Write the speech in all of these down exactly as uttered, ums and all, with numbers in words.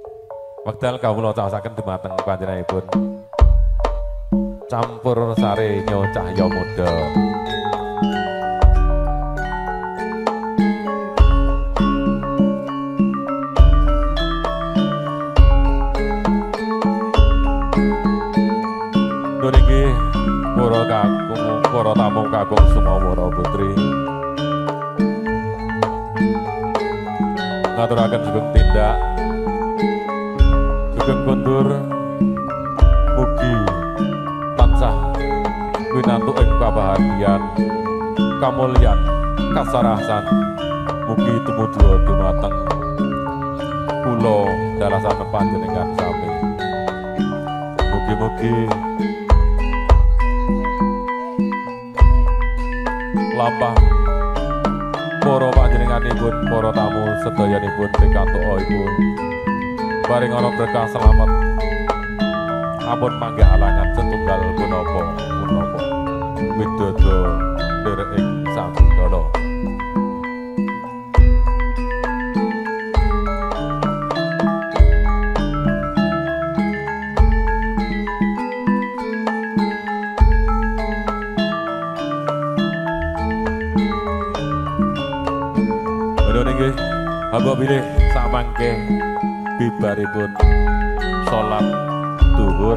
Wekdal kawula caosaken dumateng panjenenganipun campur sare nyo cahya muda. Niki para kakung para tamu kakung sumawara putri. Ngaturaken sugeng tindak sugeng kondur mugi tansah winantuk ing kabahagiaan kamulyan kasarasan mugi tumudya dumateng kula dalasan panjenengan sami. Mugi-mugi lampah para panjenenganipun para tamu sedayanipun pikantuk ibu paring ana berkah selamat ampun manggih alangan setunggal punapa punapa widodo nderek ing sabudala. Hamba bilih samangke bibaripun salat duhur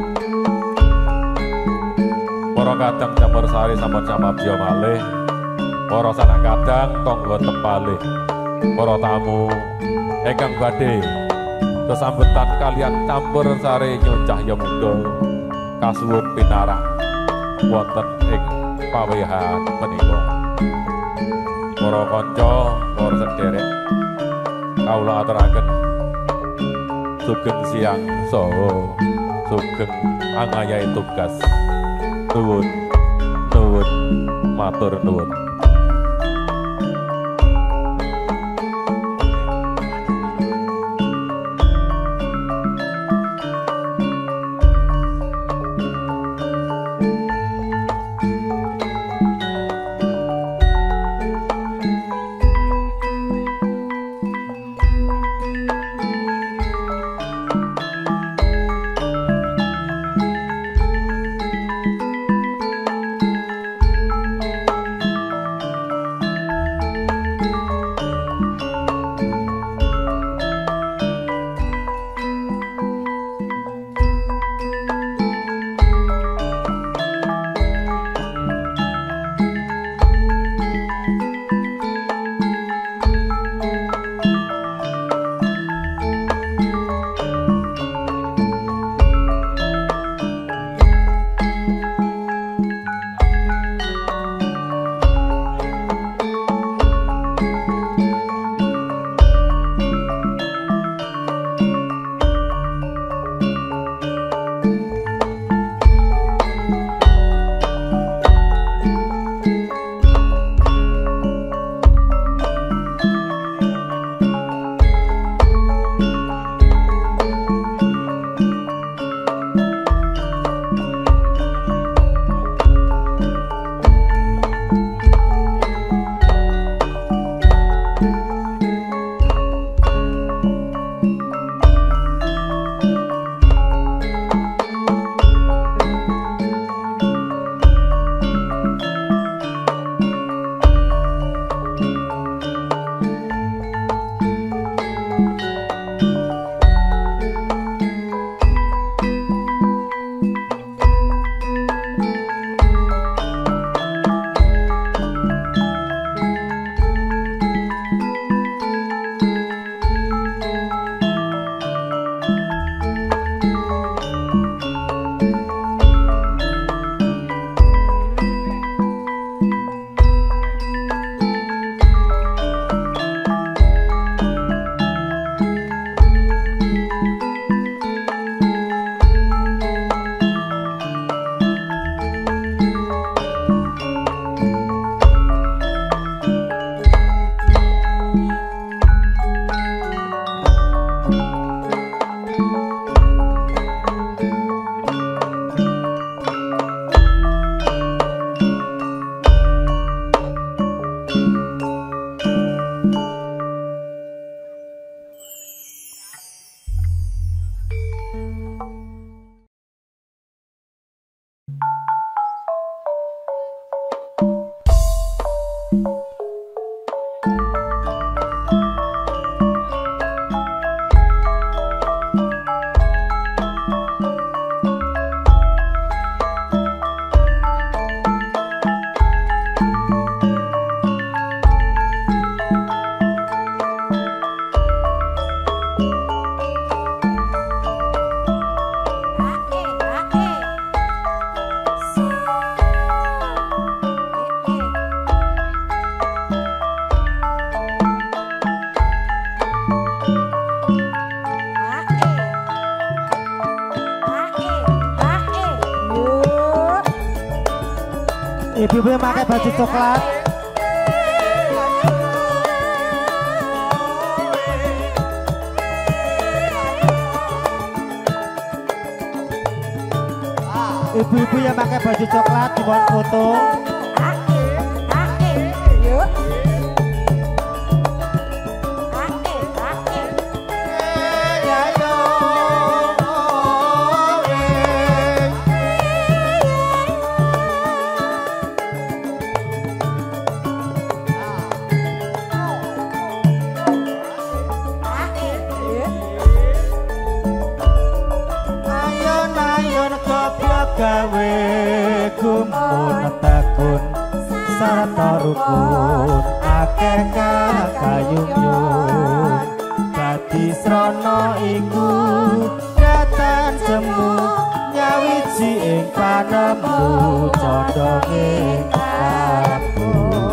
para kadang campur sari sampun samabya malih para sanak kadang tangga tepalih para tamu ingkang badhe kesambetan kalian campur sari nyucahya muda kasuwun pinarak wonten ing pawehan menika. Para kanca, para sederek kawula aturaken sugeng siang saha sugeng angayahe tugas. Nuwun, nuwun, matur nuwun. ibu-ibu yang pakai baju coklat. Ibu-ibu yang pakai baju coklat dibuat foto. Gawe kumpul tekun sarta rukun akeh kakayunyun dadi srana iku datan semu nyawiji ing panemu condonge kabu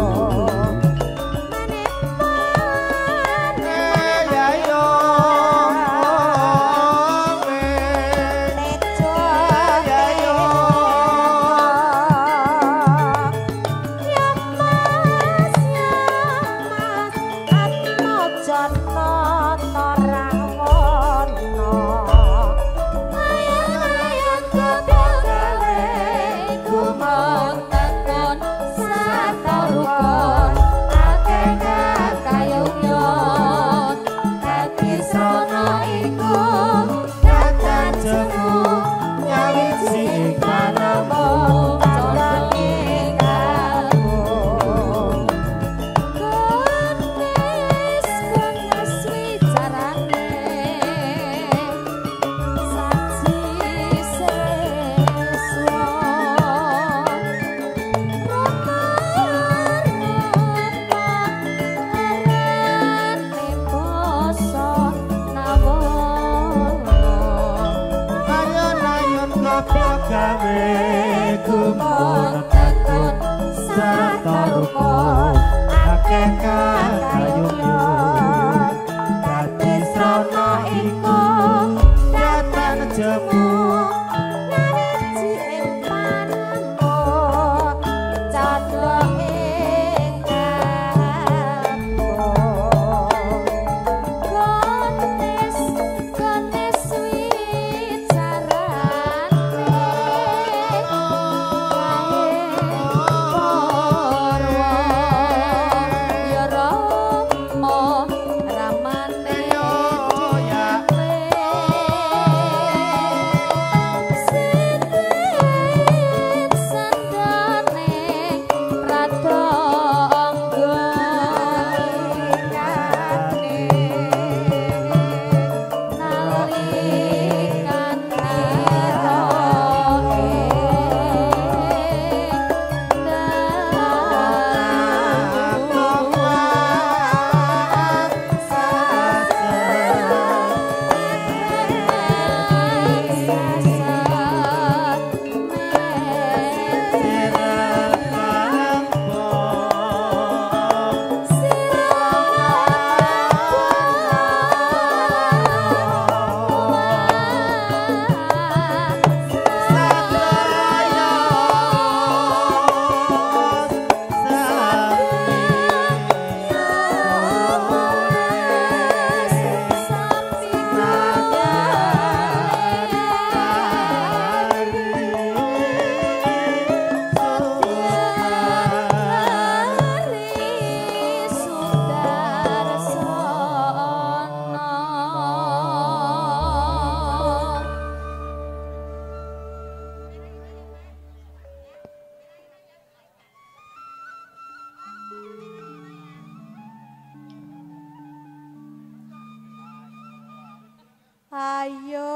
Ayo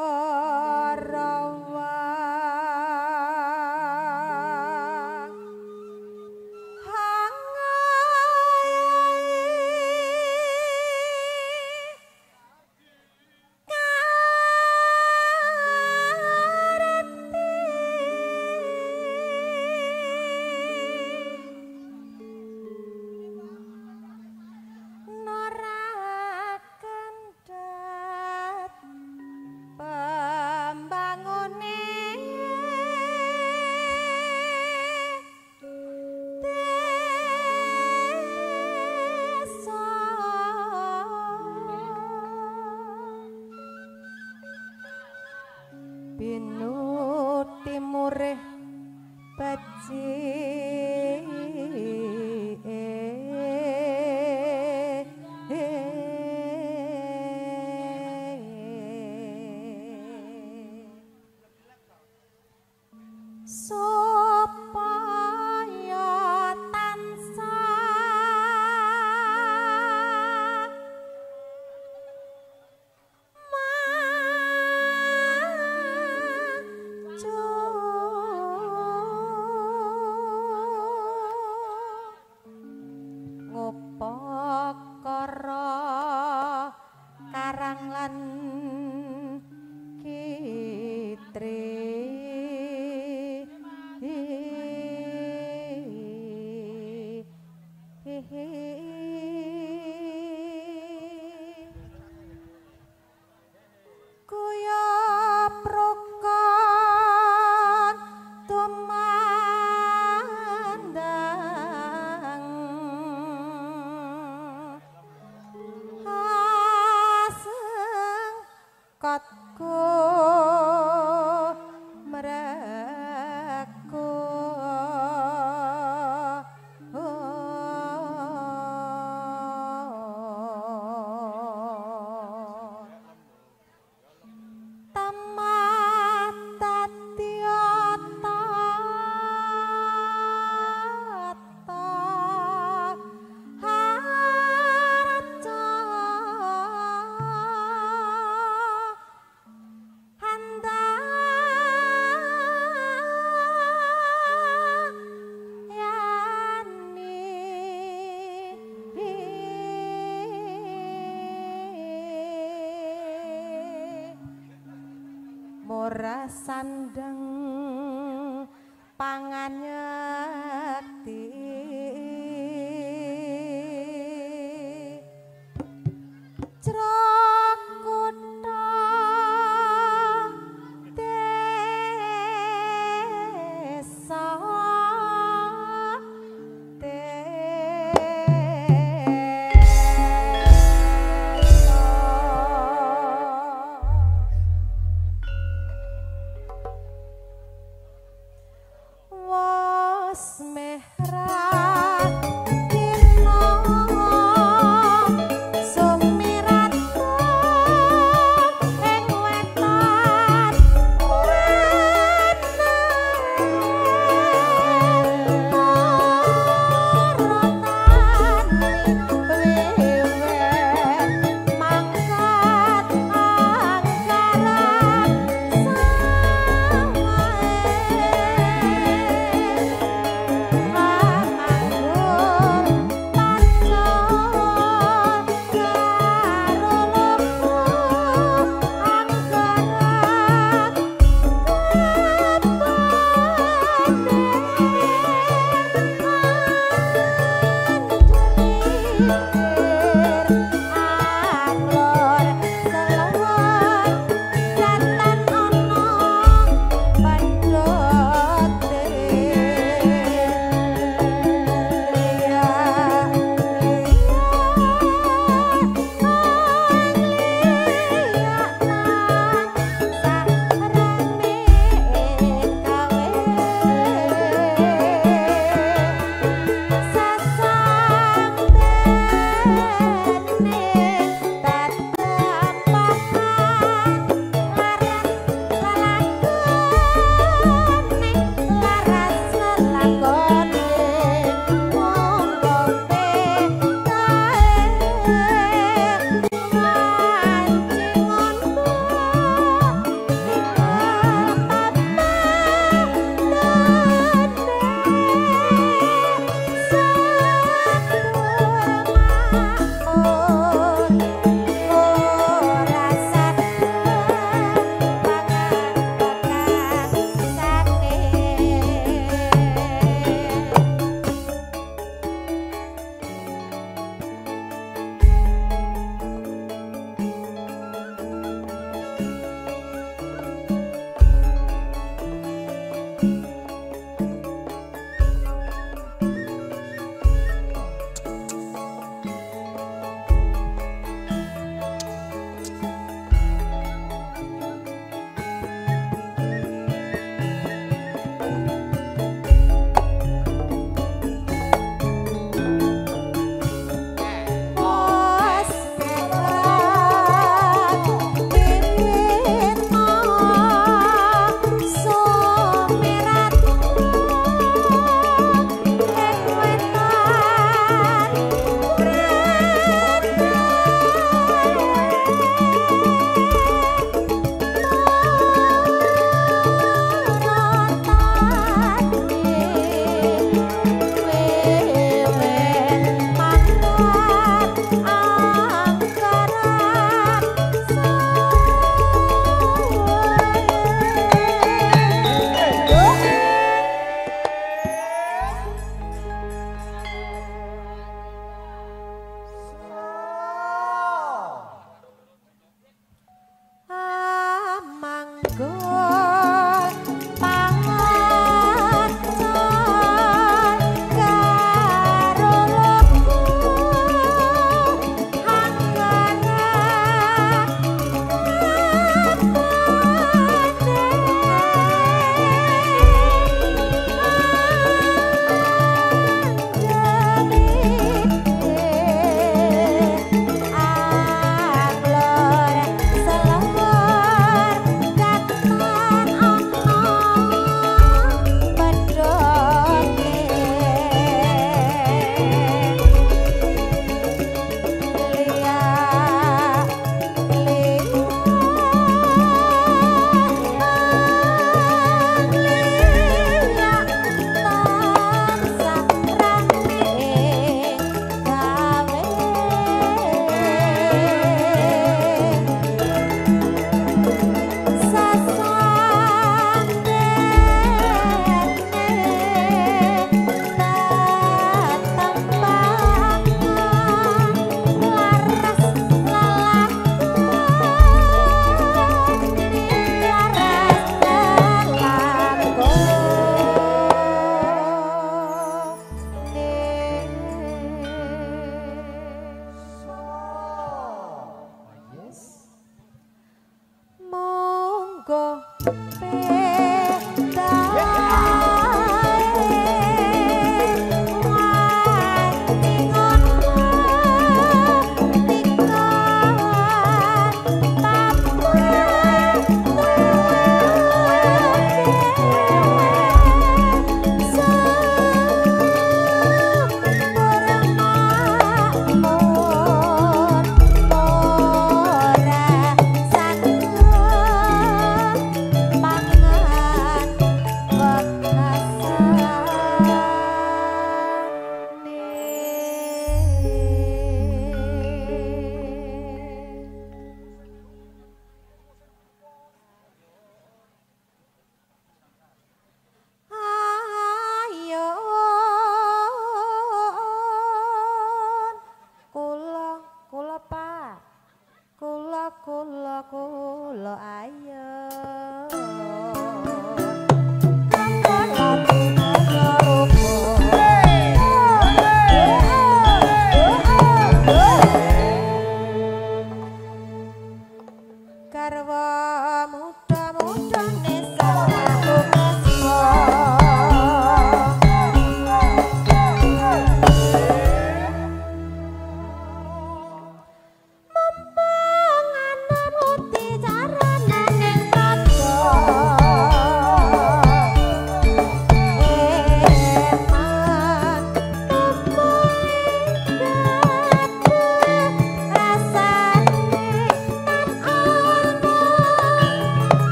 rawa Binu timureh baci supaya tansah maju ngupakara karang lan kitri kuya prokon tumandang aseng kotku meraku mora sandeng pangan nyekti Crakutha desa was merah dino sumirat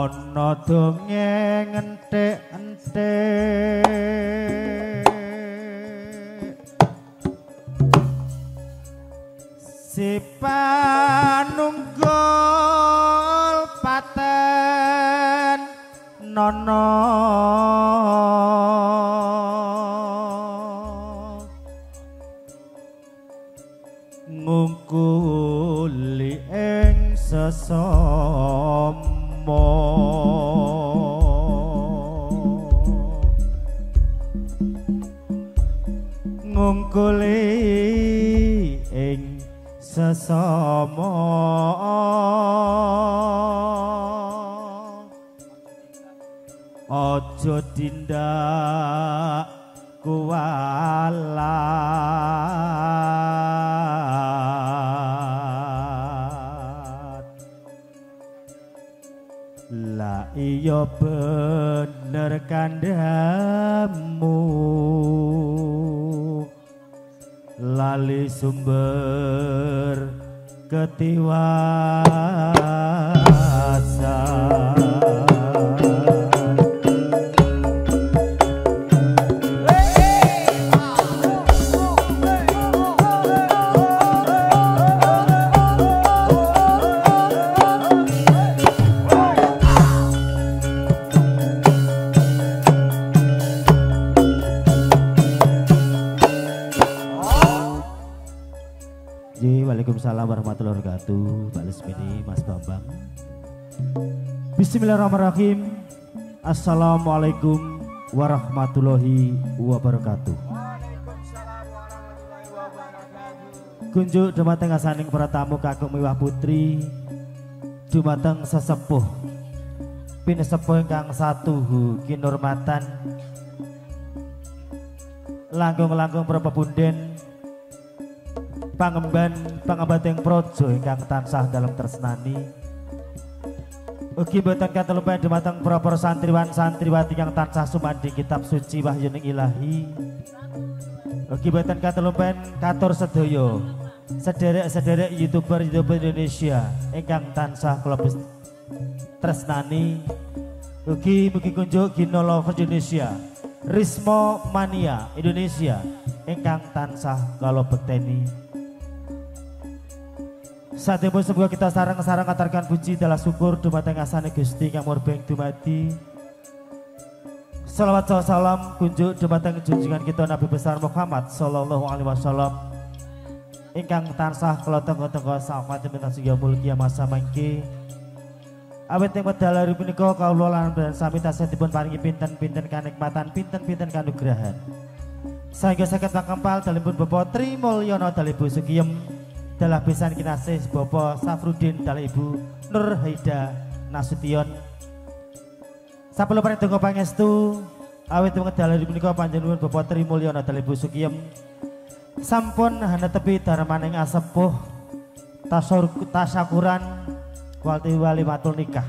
ana dongeng entek-entek si panunggul paten nono ngungkuli ing sesama ngungkuli ing sesama aja tindak kualat la iya bener kandhamu lali sumber ketiwasan Waalaikumsalam warahmatullahi wabarakatuh. Pak Lesmini, Mas Bambang. Bismillahirrahmanirrahim. Assalamualaikum warahmatullahi wabarakatuh. Kunjuk dumateng asaning para tamu kakung miwah putri, dumateng sesepuh pinesepuh ingkang satuhu kinurmatan, langkung-langkung para pepunden, pangemban pangembateng projo ingkang tansah dalam tresnani, ugi boten katelupan dumateng para santriwan santriwati yang tansah sumandi kitab suci wahyuning ilahi, ugi boten katelupan katur sedaya sederek-sederek youtuber youtuber Indonesia ingkang tansah kula tresnani, ugi mugi kunjuk Gino Love Indonesia, Rismo Mania Indonesia ingkang tansah kala bekteni. Saat ini sebuah kita sarang-sarang ngatarkan puji dalam syukur dumateng asane Gusti kang murbeng dumadi. Salawat salam kunjuk dumateng junjungan kita Nabi besar Muhammad sallallahu alaihi wasallam ingkang tansah kala tenggo-tenggo sahabat minta sing mulya masa mangke. Awit ing wedal hari punika kawula lan sami tasih dipun paringi pinten-pinten kanikmatan, pinten-pinten kanugrahan. Sehingga saged makempal dalipun Bapak Tri Mulyono dalih Ibu Sugiem, dalah besan kinasih Bapak Safrudin dalah Ibu Nur Haida Nasution. Sampun paring donga pangestu awit wekdal hari punika panjenengan Bapak Tri Mulyono dalah Ibu Sugiem sampun hanetepi darmaning asepuh tasyakuran walti wali matul nikah.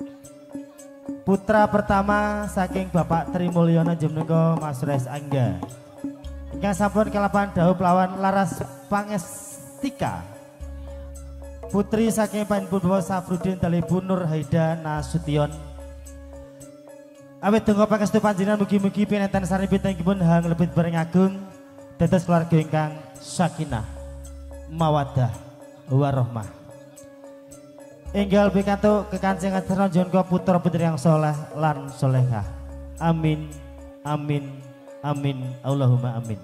Putra pertama saking Bapak Tri Mulyono jemnika Mas Res Angga. Ingkang sampun kalapan dawuh lawan laras pangestika. Putri saking panjenengan Bapak Safrudin dalih Ibu Nur Haida Nasution. Awit donga pangestu panjenengan mugi-mugi pinenten saripipun hang lebet bareng agung dados keluarga ingkang sakinah mawaddah warahmah. Enggal pikantuk kekancing aturna jonga putra putri yang soleh lan solehah. Amin amin amin Allahumma amin.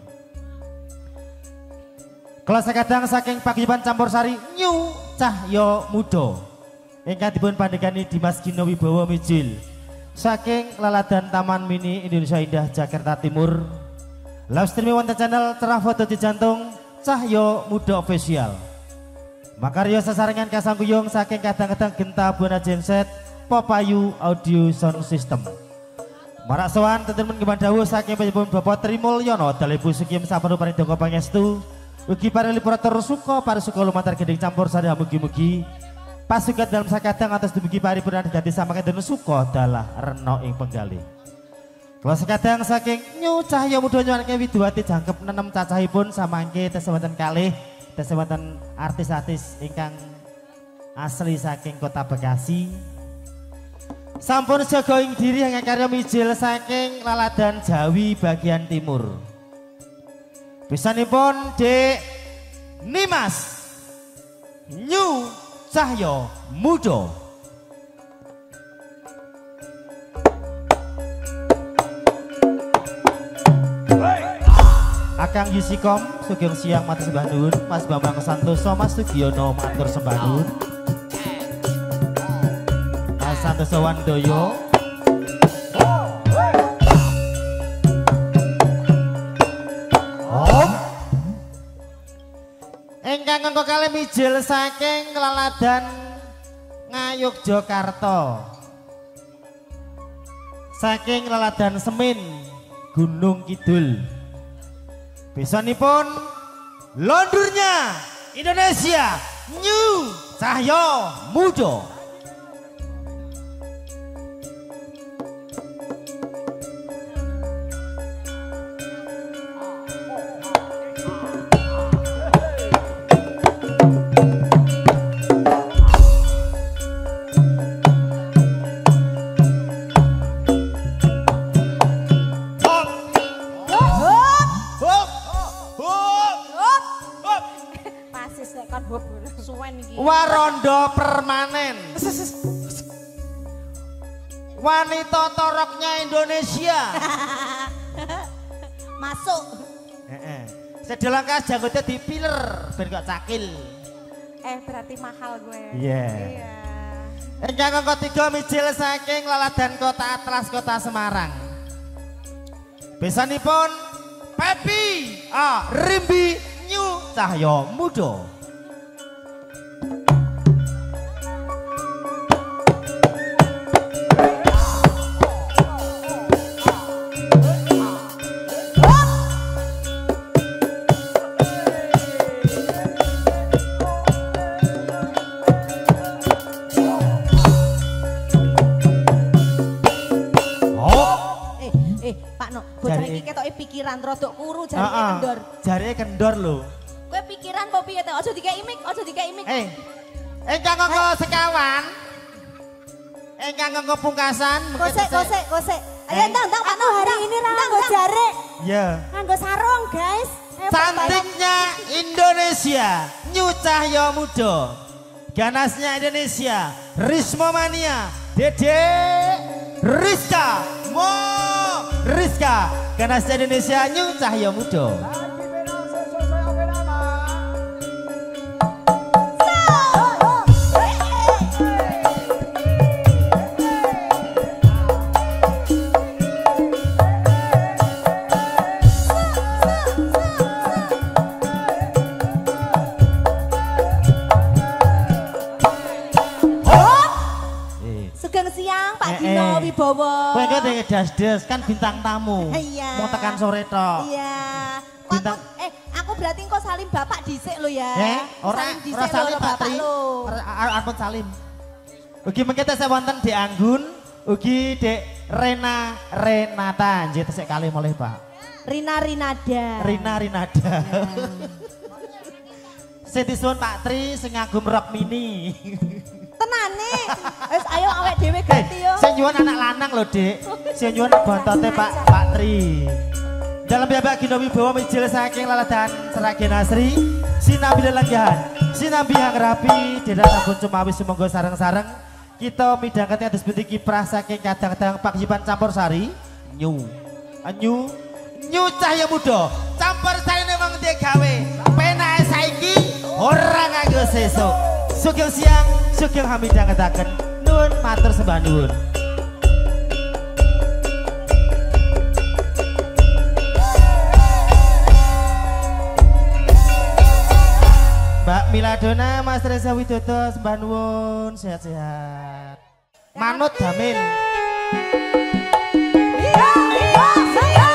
Kelas kadang saking paguyuban campur sari Nyu Cahyo Muda ingkang dipun pandegani Dimas Gino Wibowo Mijil saking laladan Taman Mini Indonesia Indah Jakarta Timur. Live streaming wonten channel Cerah Foto di Jantung Cahyo Muda Official. Makarya sesarengan kasangguyung saking kadang-kadang Genta Buana Genset Popayu Audio Sound System. Marak sowan tetemen kembang dawuh saking panjenengan Bapak Tri Mulyono dalih Ibu Sugiem sampun paring donga pangestu. Ugi para lipurator suka para suka lumantar gending campur sari mugi-mugi pasukan dalam sakadang atas dumugi paripurna dadi samaken den suka dalah rena ing penggalih. Kula sakadang saking Nyu Cahyo Muda nyuwunake widuwati jangkep nenem cacahipun samangke tesewonten kalih tesewonten artis-artis ingkang asli saking Kota Bekasi. Sampun jaga ing diri hanya karya mijil saking laladan Jawi bagian timur. Pisanipun Dek Nimas Nyu Cahyo Mudo. Akang Yusikom Sugeng Siang matur sembah nuwun, Mas Bambang Santoso Mas Sugiono matur sembah nuwun. Mas Santoso Wandoyo. Om. Ingkang nganggo kalih mijil saking Laladan Ngayogyakarta. Saking Laladan Semin Gunung Kidul. Besanipun londurnya Indonesia Nyu Cahyo Mudo. Warondo permanen. Wanita toroknya Indonesia. Masuk. Heeh. Sedelengkah janggutnya dipiler ben kok cakil. Eh berarti mahal gue. Iya. Iya. Ingkang angka tiga mijil saking Laladan Kota Atlas Kota Semarang. Besanipun Pepi ah Rimbi Nyu Cahyo Mudo. Pikiran rodok kuru jari uh -uh. kendor. Jari kendor lho. Kowe pikiran kok piye to? Aja dikeki mik, aja dikeki mik. Eh. Engkang nganggo sekawan. Engkang nganggo pungkasan. Kosek, kosek, kosek. Ayo ndang ndang Pak hari ini ra nganggo jare. Iya. Nganggo sarung, guys. Cantiknya Indonesia, Nyu Cahyo Mudo. Ganasnya Indonesia, Rismo Mania, Dede Rizka, Mo Rizka. Ganasnya Indonesia, Nyu Cahyo Mudo. Sugeng siang Pak Dino Wibowo. Kowe kok dek das-das kan bintang tamu. Iya. Mau tekan sore tok. Iya. Bintang. Eh, aku berarti engko salim Bapak dhisik lo ya. Eh, ora ora salim Pak Tri. Ampun salim. Ugi mengke tesih wonten Dek Anggun, ugi Dek Rena Renata nggih tesih kalih mulih Pak. Rina Rinada. Rina Rinada. Sing disuwun Pak Tri sing ngagum rok mini. Tenane. Wis ayo awake dhewe ganti yo. Sing nyuwun anak lanang lho, Dik. Sing nyuwun bontote Pak Pak Tri. Dalam piyambak Gino Wibowo mijil saking Laladan Seragen Asri, sinambi lelenggahan, sinambi hang rapi, dedan sabun cumawi sumangga sareng-sareng. Kita midhanget atus binti kiprah saking kadang-kadang Paguyuban Campur Sari, Nyu. Nyu Nyu Cahyo Mudo. Campur sari wong ndek gawe. Penake saiki ora nganggo sesuk. Sugeng siang, sugeng hamidhangetaken. Nuwun matur sembah nuwun. Mbak Miladona, Mas Reza Widodo, sembah nuwun, sehat-sehat. Manut Damin. Iya, iya, saya.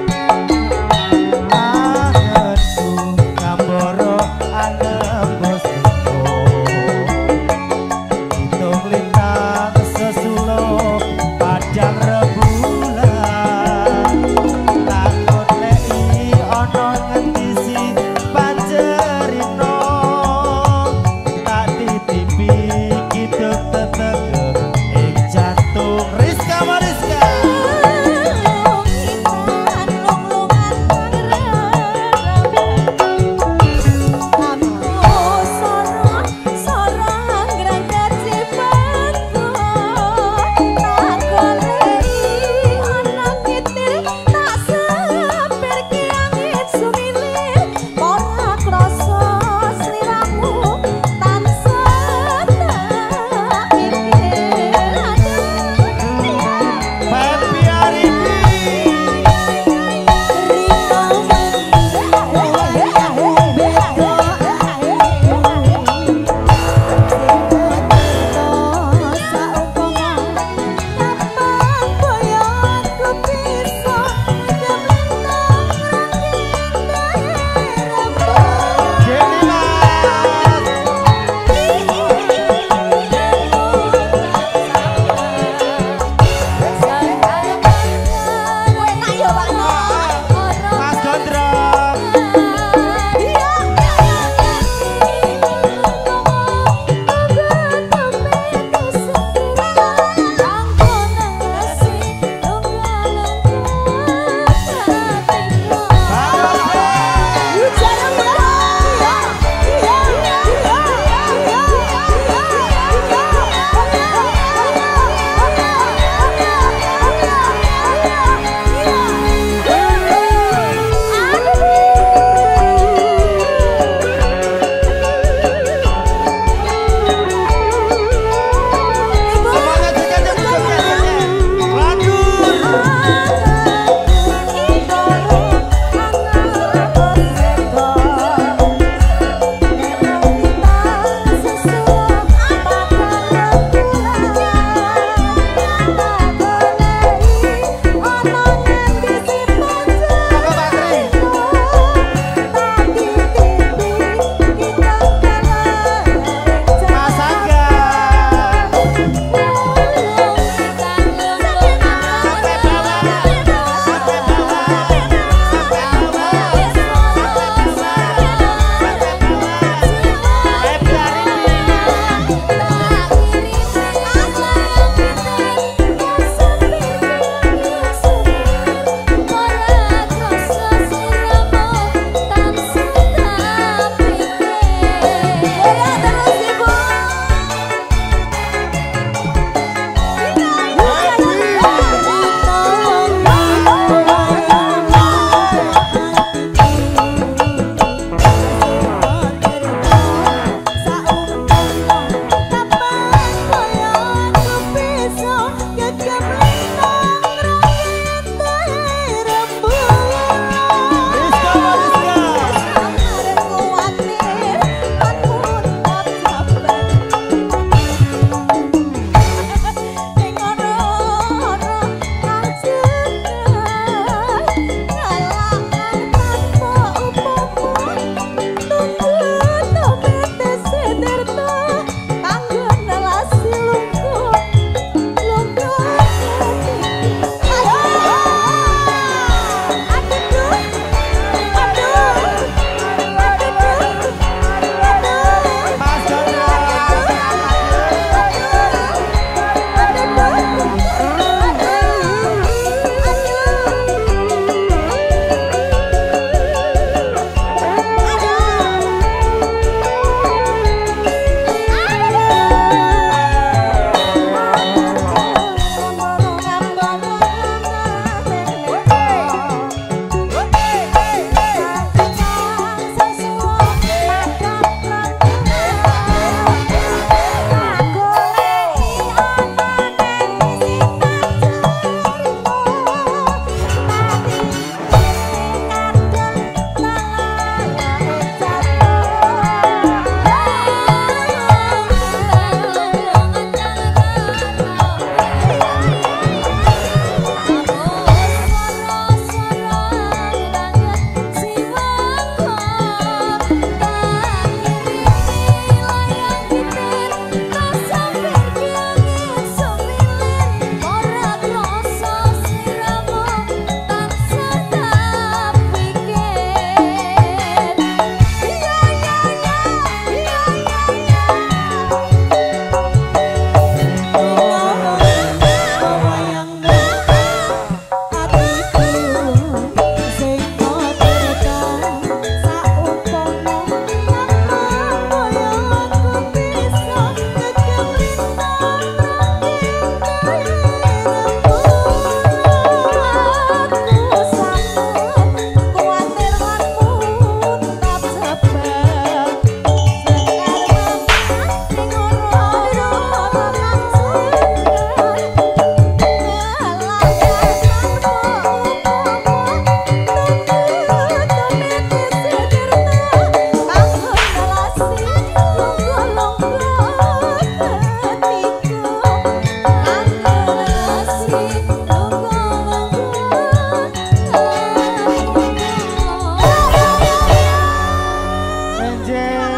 Anggenku ngambara anembus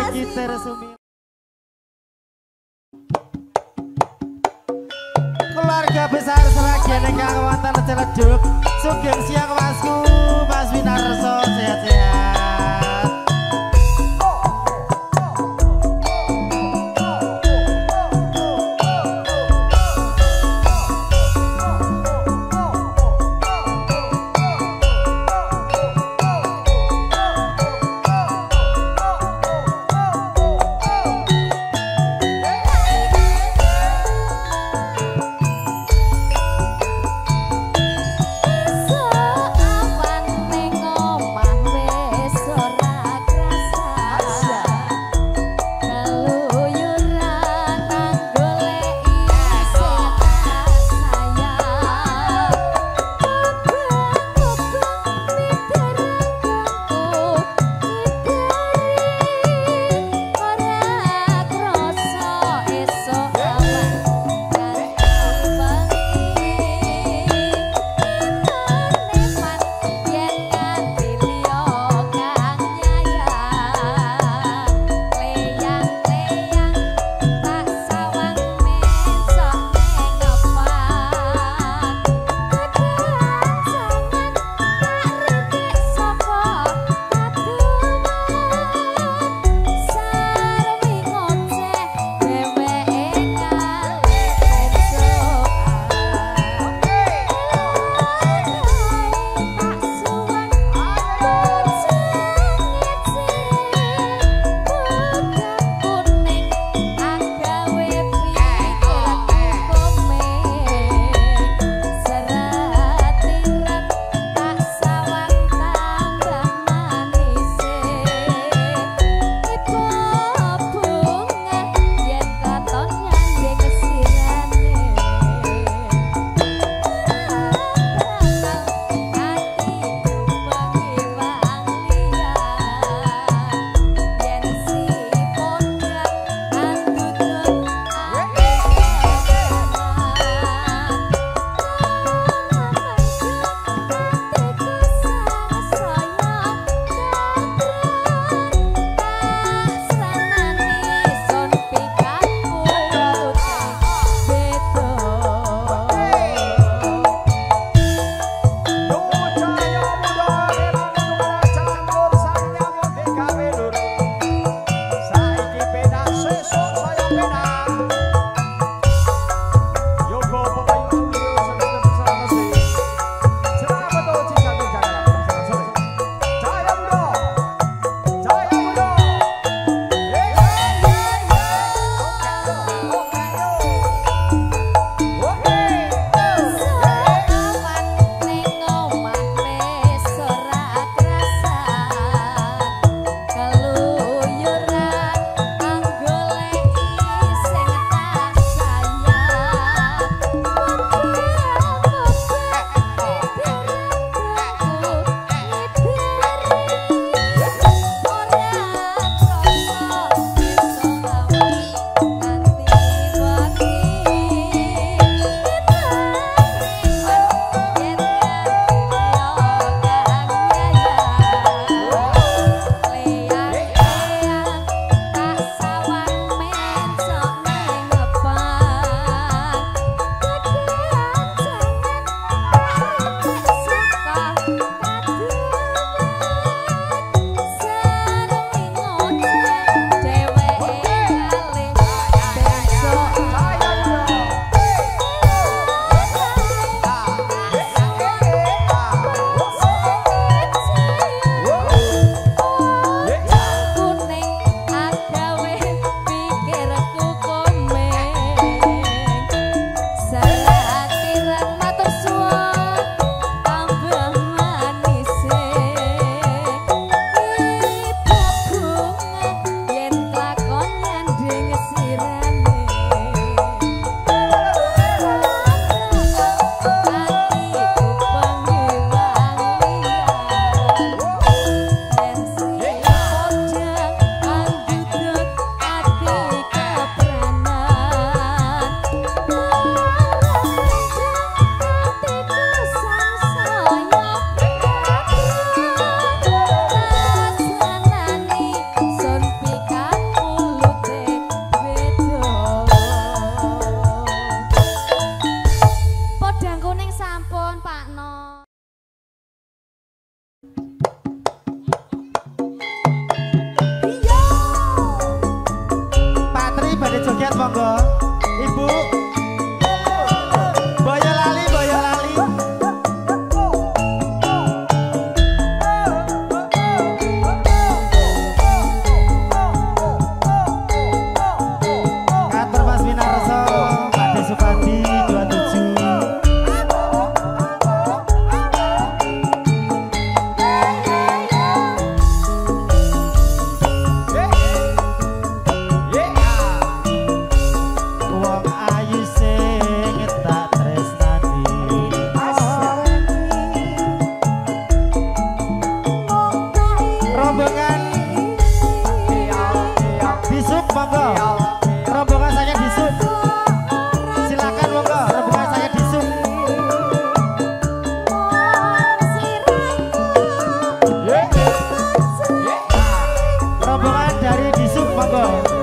Kita resumi. Keluarga besar Seragen ingkang wonten Ciledug. Sugeng siang Masku, Mas Winarso, sehat-sehat. Seawan ning omah wis joget monggo. Ibu. Boyolali, Boyolali. Kantor Mas Winarso, Ade Supadi dua puluh tujuh. Wong ayu sing tak tresnani. Rombongan disub monggo. Rombongan saya disub. Silakan monggo, rombongan saya disub. Rombongan dari disub monggo.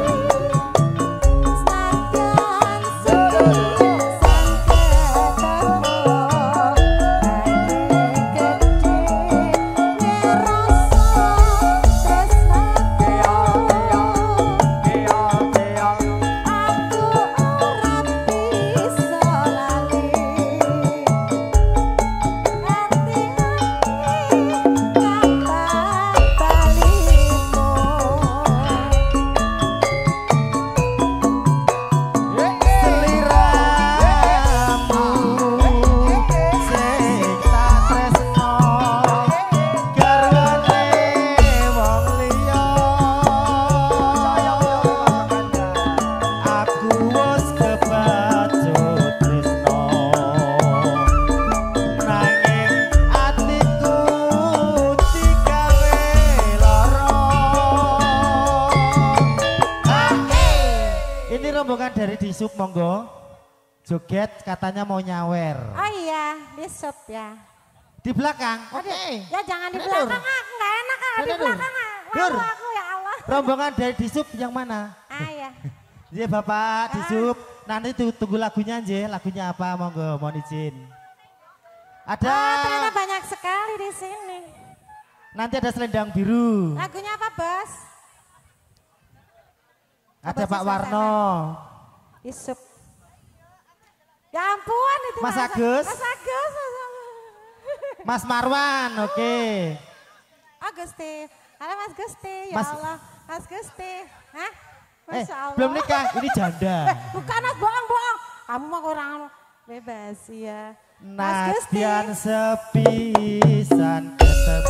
Ini rombongan dari disub monggo. Joget katanya mau nyawer. Oh iya, disub ya. Di belakang. Oke. Aduh, ya jangan di Bener, belakang, Dur. ah, nggak enak ah, di Bener, Dur. belakang ah. Dur. Malu aku ya Allah. Rombongan dari disub yang mana? Ah ya. Iya Bapak disub. Nanti tuh tunggu lagunya aja. Lagunya apa monggo mohon izin. Ada. Oh, ternyata banyak sekali di sini. Nanti ada selendang biru. Lagunya apa, Bos? Ada Apa Pak sih Warno. Disub. Ya ampun itu Mas Agus. Mas Agus. Mas Marwan, oke. Oh Gusti. Halo Mas Gusti. Ya Mas- Allah. Mas Gusti. Hah? Eh, Masya Allah. belum nikah, ini janda. Eh, bukan Mas, bohong-bohong. Kamu mah kurang bebas ya. Mas Gusti. Nadian sepisan ketemu.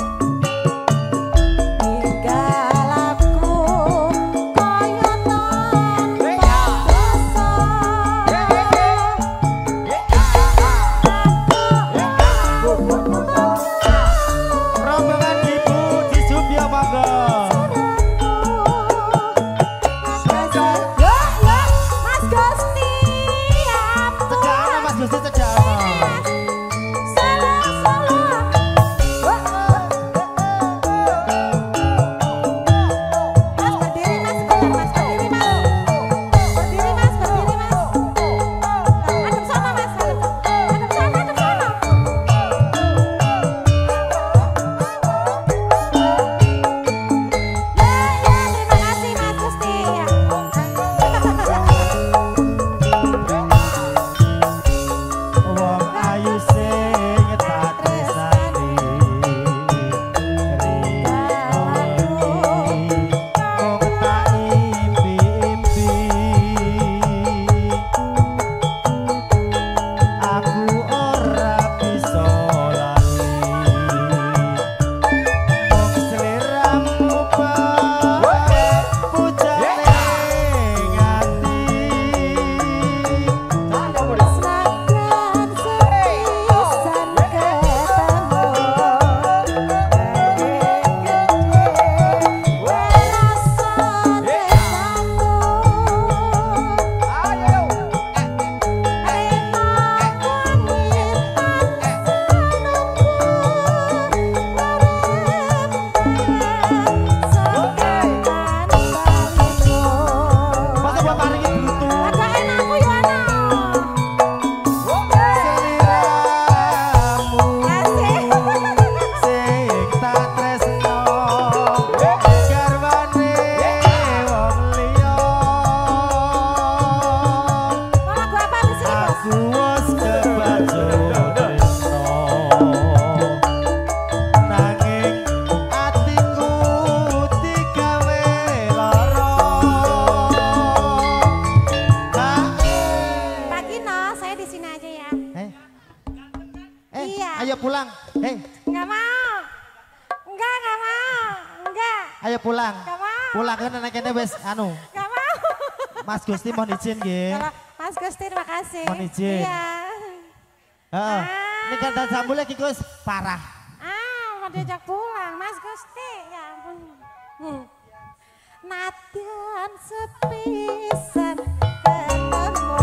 Tinggalku koyo tanpa dosa. Rombongan ibu disub ya monggo. Mas Gusti. Ya, ya, Mas Gusti. Ya ampun. Cegana Mas Gusti cegana. Salah, salah. Oh, oh. ayo pulang. Gak mau. Pulang kan anak kene wis anu. Gak mau. Mas Gusti mohon izin nggih. Kalau Mas Gusti terima kasih. Mohon izin. Iya. Heeh. Ah. Ini kan dan sambul lagi Gus parah. Ah, mau diajak pulang Mas Gusti. Ya ampun. Hmm. Nadyan sepisan ketemu.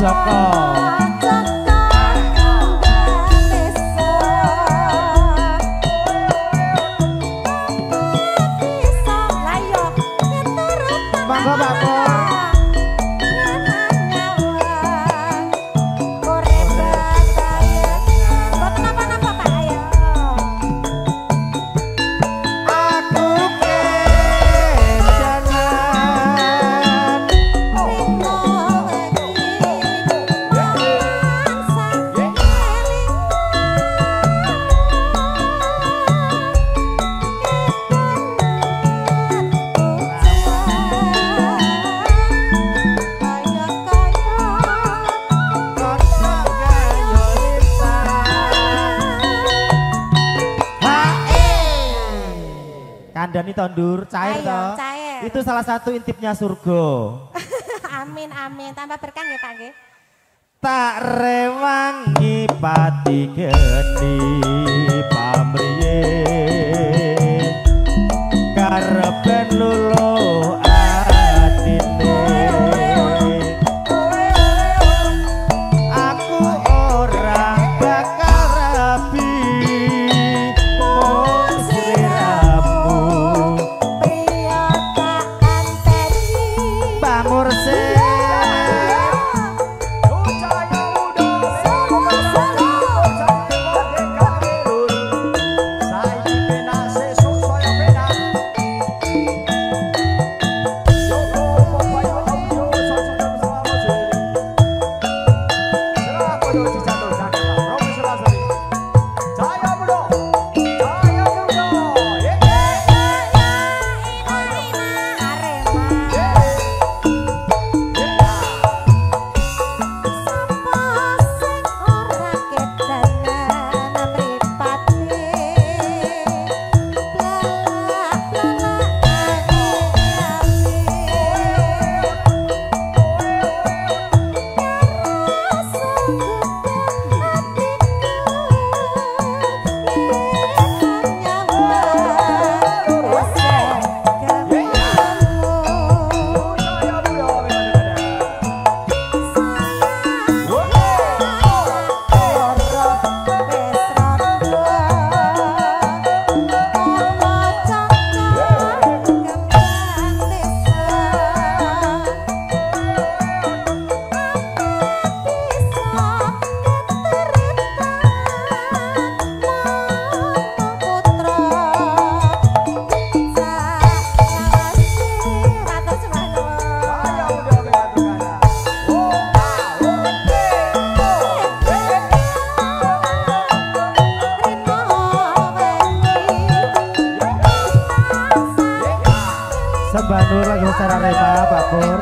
Joko. Monggo Pak Pur. Kandani tondur cair Ayo, toh. cair. Itu salah satu intipnya surga. Amin amin tambah berkah ya Pak nggih. Tak rewangi pati geni pamriye karepen luluh atine aku ora bakal rabi mung sliramu Priya tak anteni pamur Sembah Nur lagi secara Rema Pak Pur.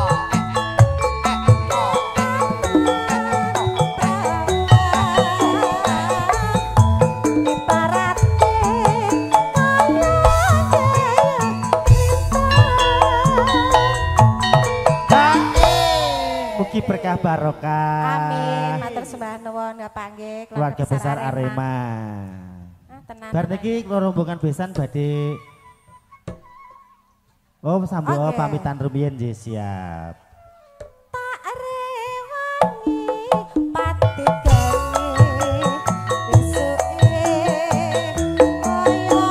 Mugi berkah barokah. Amin, matur sembah nuwun Bapak nggih, Keluarga besar Arema. Ah, tenang. Bar niki rombongan besan badhe Oh, sambil Oke. pamitan rumiyin nggih siap. Tak rewangi pati geni wisuke kaya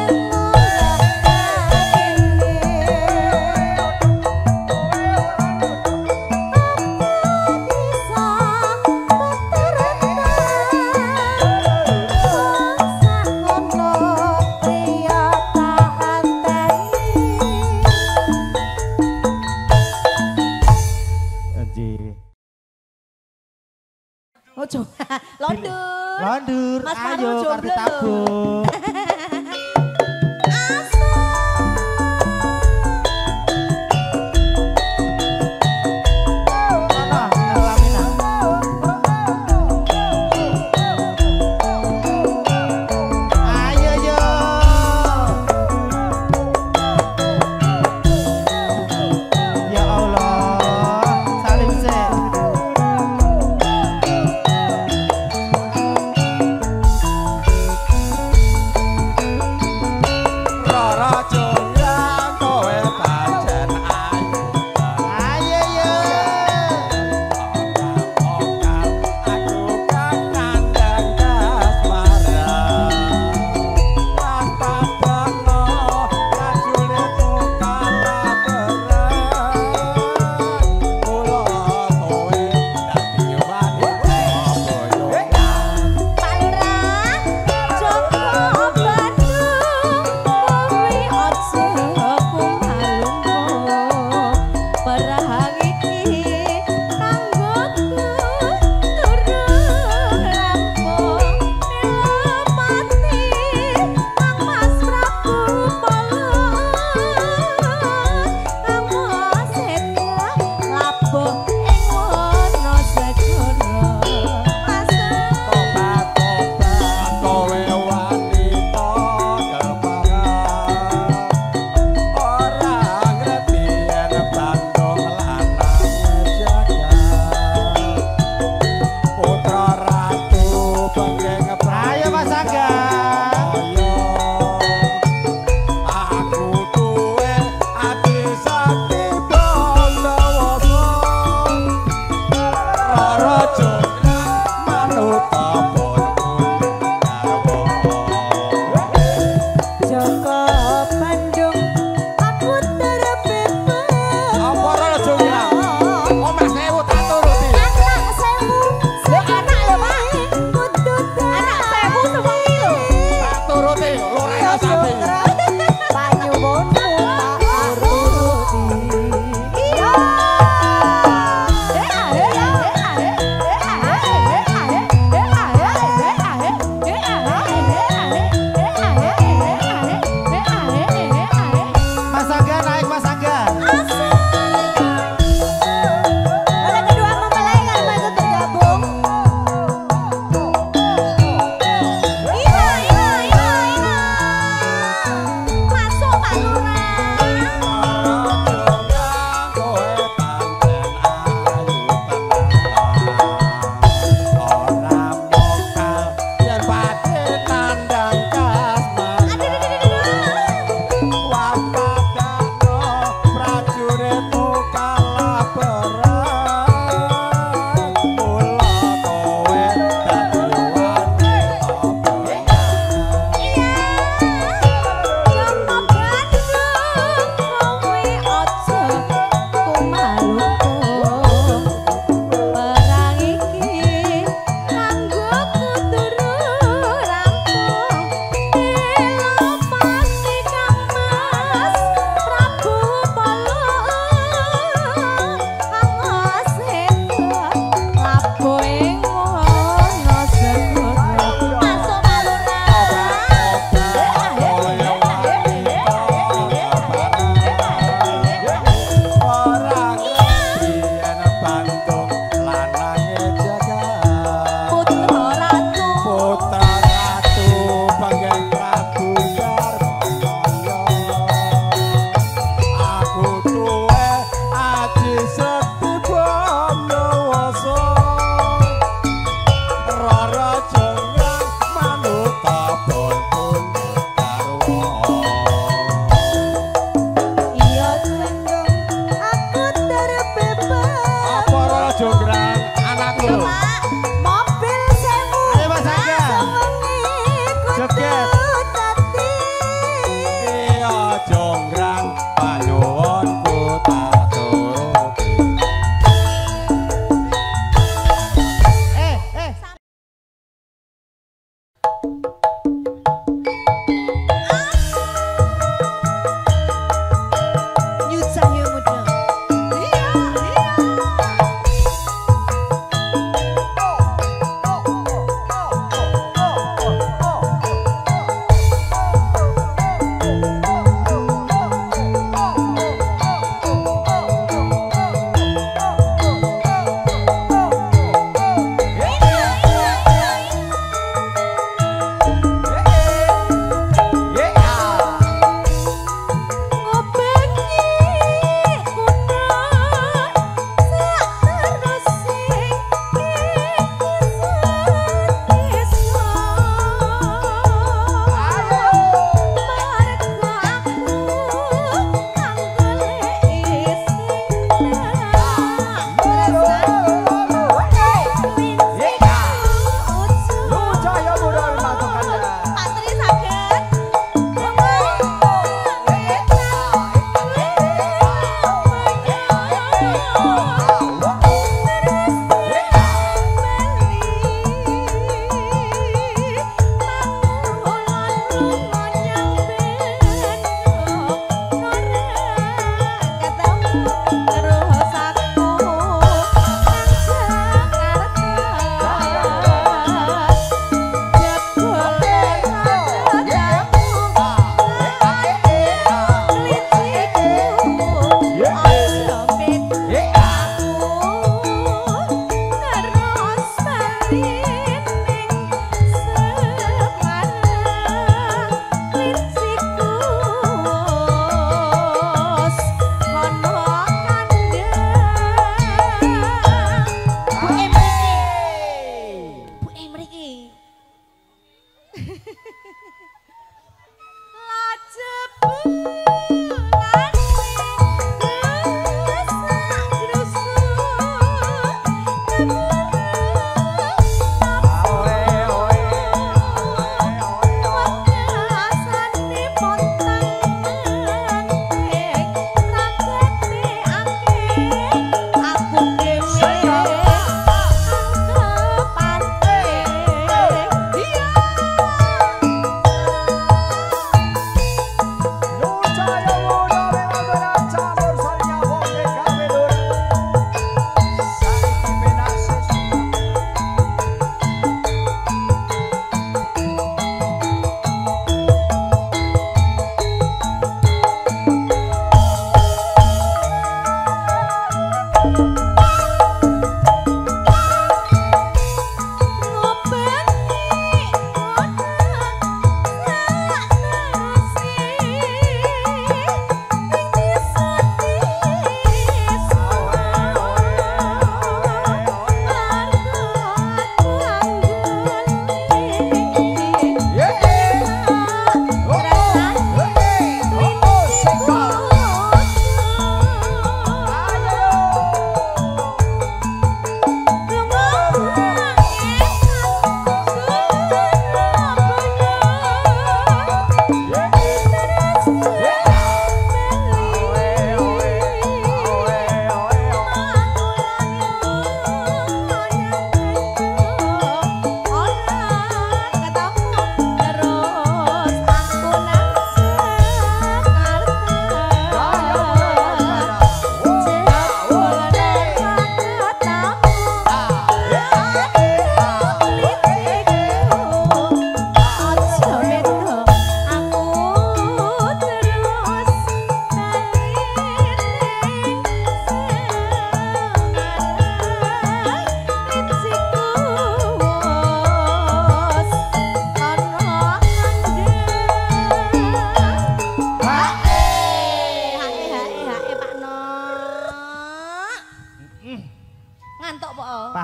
Ojo, londur. Londur, Mas ayo Farul kartu jomblo tabung. Mana, Lamina? Ayo yo. Ya Allah, salim sih.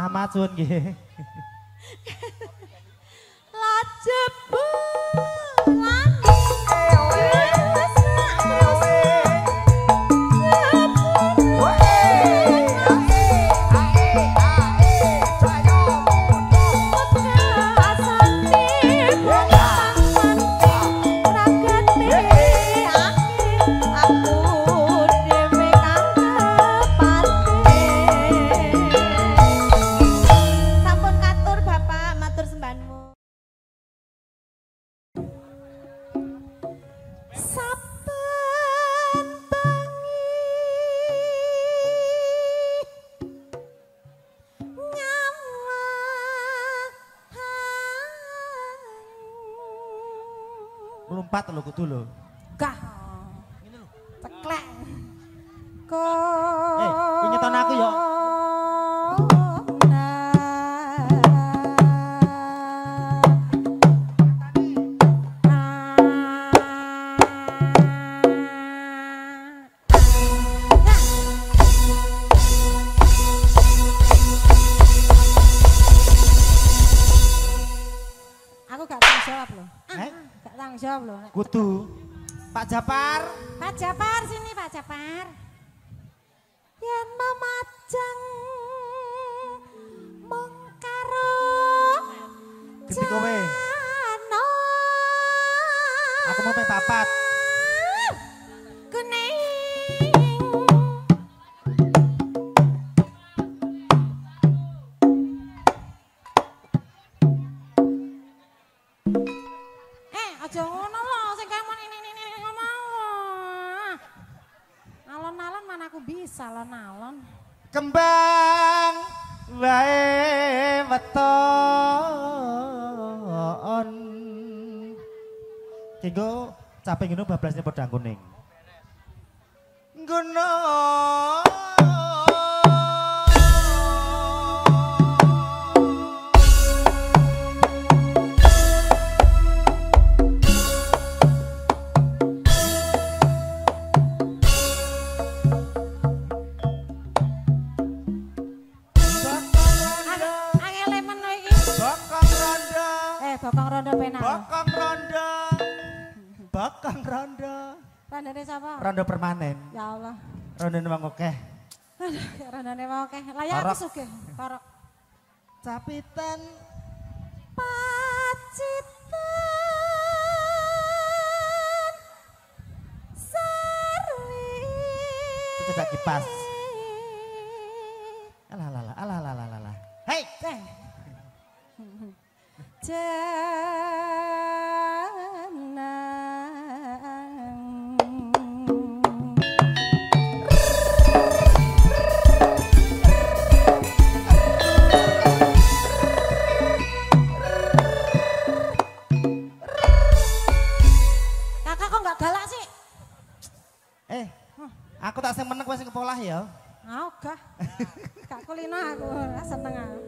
Selamat suwun nggih. Lajebulan. Melompat lho kudu lho. Gah. Ceklek. Ko. Eh, ingetan aku ya. Aku gak tanggung jawab loh. Eh? Gak tanggung jawab loh. Kudu. Pak Japar. Pak Japar sini Pak Japar. Yen memajang mung karo Genti kowe. jano. Aku mau ping papat. Kuning. Eh, aja ngono lho, sing kaya ini ini ngomong. Alon-alon mana aku bisa alon-alon. Kembang wae weton. Kenggo capek ngono bablasnya podang kuning. Ngono. Angele meno iki. Bakang rondo. Eh, bokong rondo penak. Bakang rondo. Bakang rondo. Rondone sapa? Rondo permanen. Ya Allah. Rondo wong akeh. Aduh, rondone mau akeh. Lah ya aku Torok. sugih. Torok. Capitan Pacitan Sarwi. itu cedak kipas. Alah alah alah alah alah alah, alah. Hei, Eh. Janang. Kakak kok nggak galak sih? eh, aku tak sing meneng kowe sing kepolah ya. Ah, gak. Gak kulino aku, ora seneng aku.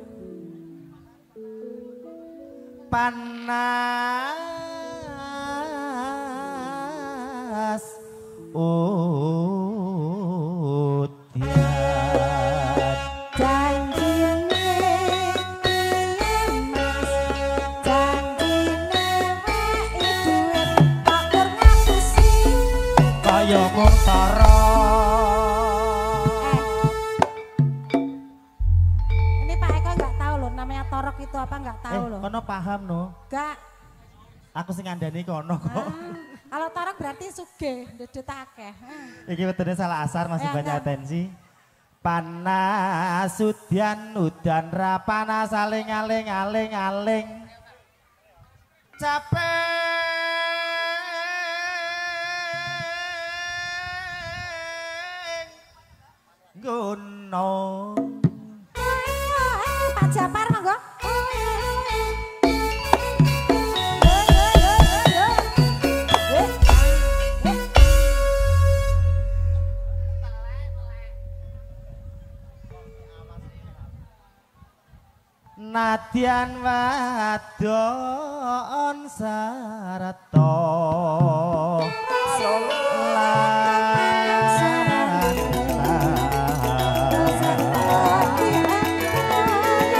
Panas udian. Janjine mas, janjine wei duit, kok kur ngapusi. Kaya mung tara. Ini Pak Eko nggak tahu loh, namanya torok itu apa nggak Eh, tahu loh. kono paham no. Gak. Aku sing ngandani kono kok. Ah, kalau torok berarti sugih, dedet akeh. Ah. Iki wetene salah asar masih Ya, banyak kan? atensi. Panas udian udan ra panas aling aling aling aling. Capek gunung. Ayo, eh, Pak Japar monggo. Nadyan wadon sarata lan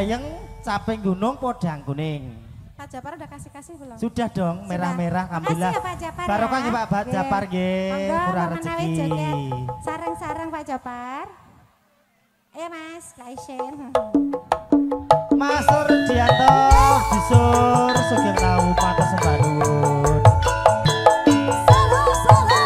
gayeng, caping gunung, podang kuning. Pak Japar udah kasih-kasih belum? Sudah dong, merah-merah. Alhamdulillah. Makasih ya Pak Japar. Barokah ya Pak Nggih. Japar nggih, Monggo, murah mau menawi rezeki. joget. Sarang-sarang Pak Japar. Ayo Mas, Kak Isen. Mas Surdianto disur sugeng tau pantes banun. Solo, solo.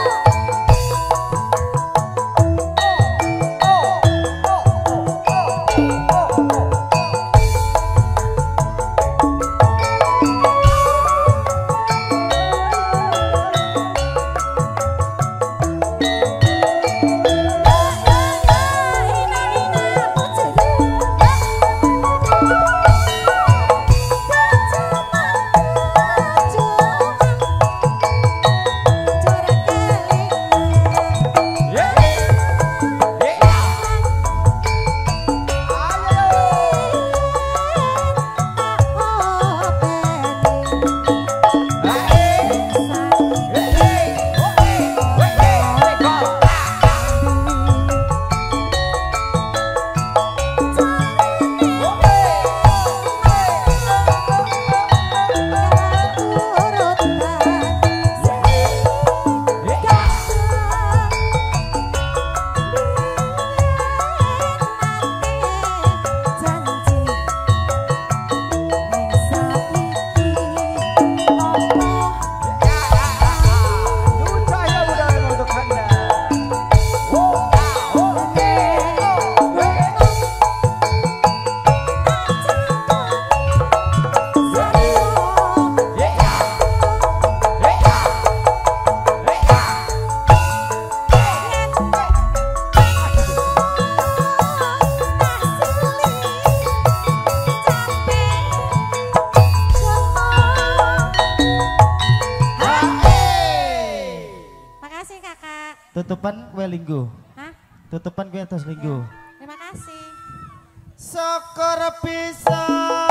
Tutupan kue linggo. Hah? Tutupan kue terus linggo. Terima kasih. Syukur bisa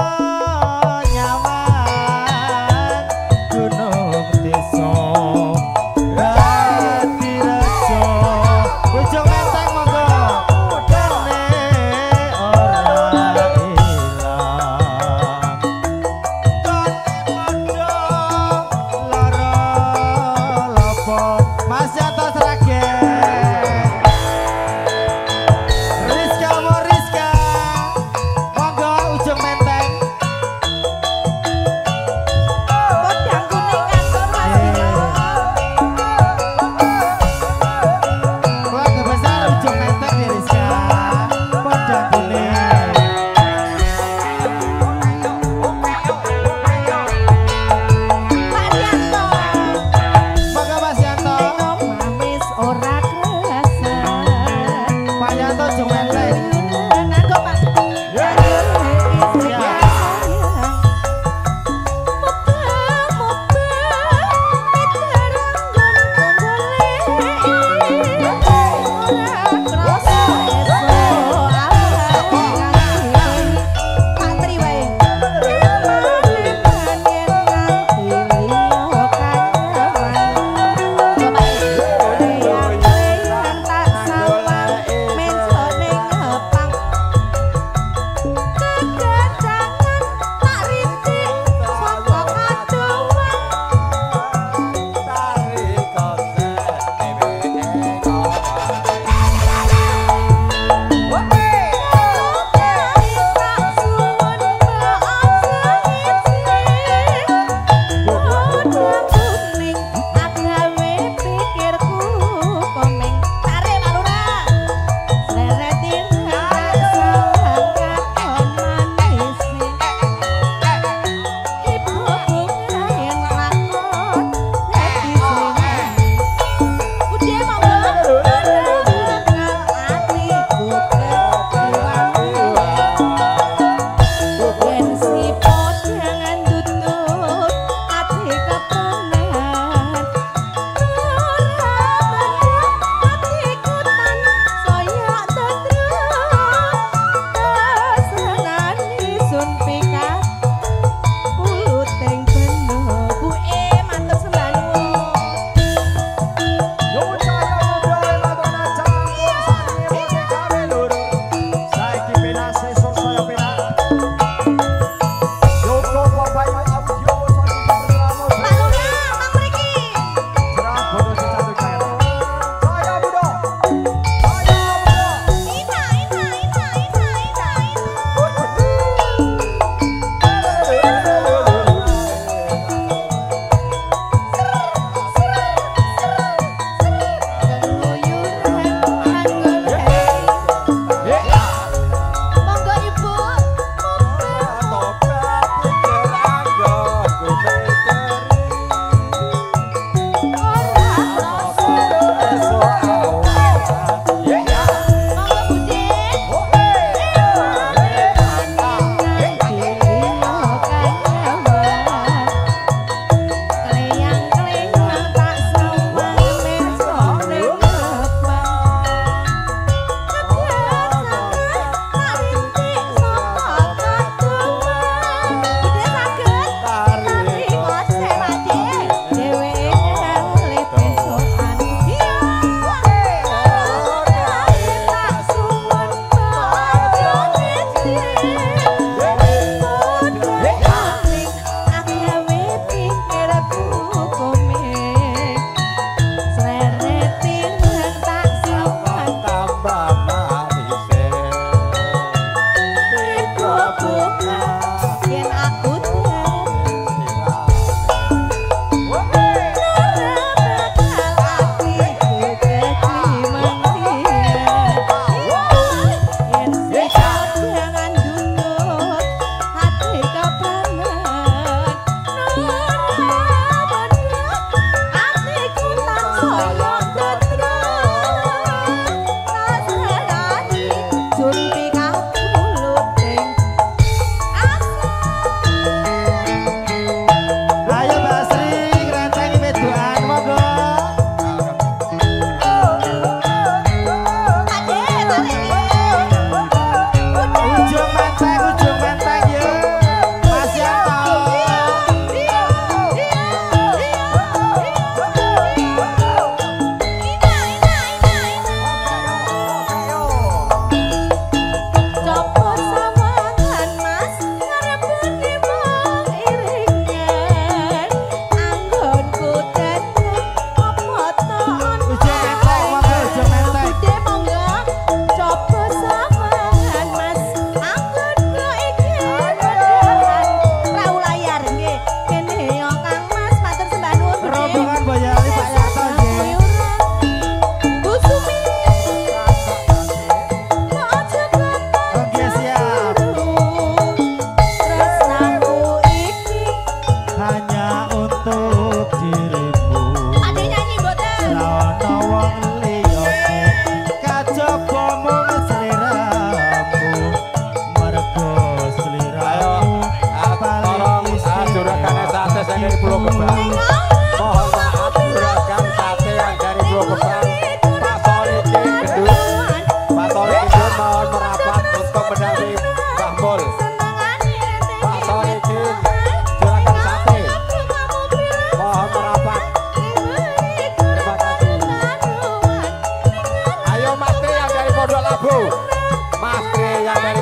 nyaman gunung desa hati reso ujung menteng monggo dene ora ilang kone padha lara lopo Mas Yanto Sragen Rizka mo Rizka monggo ujung menteng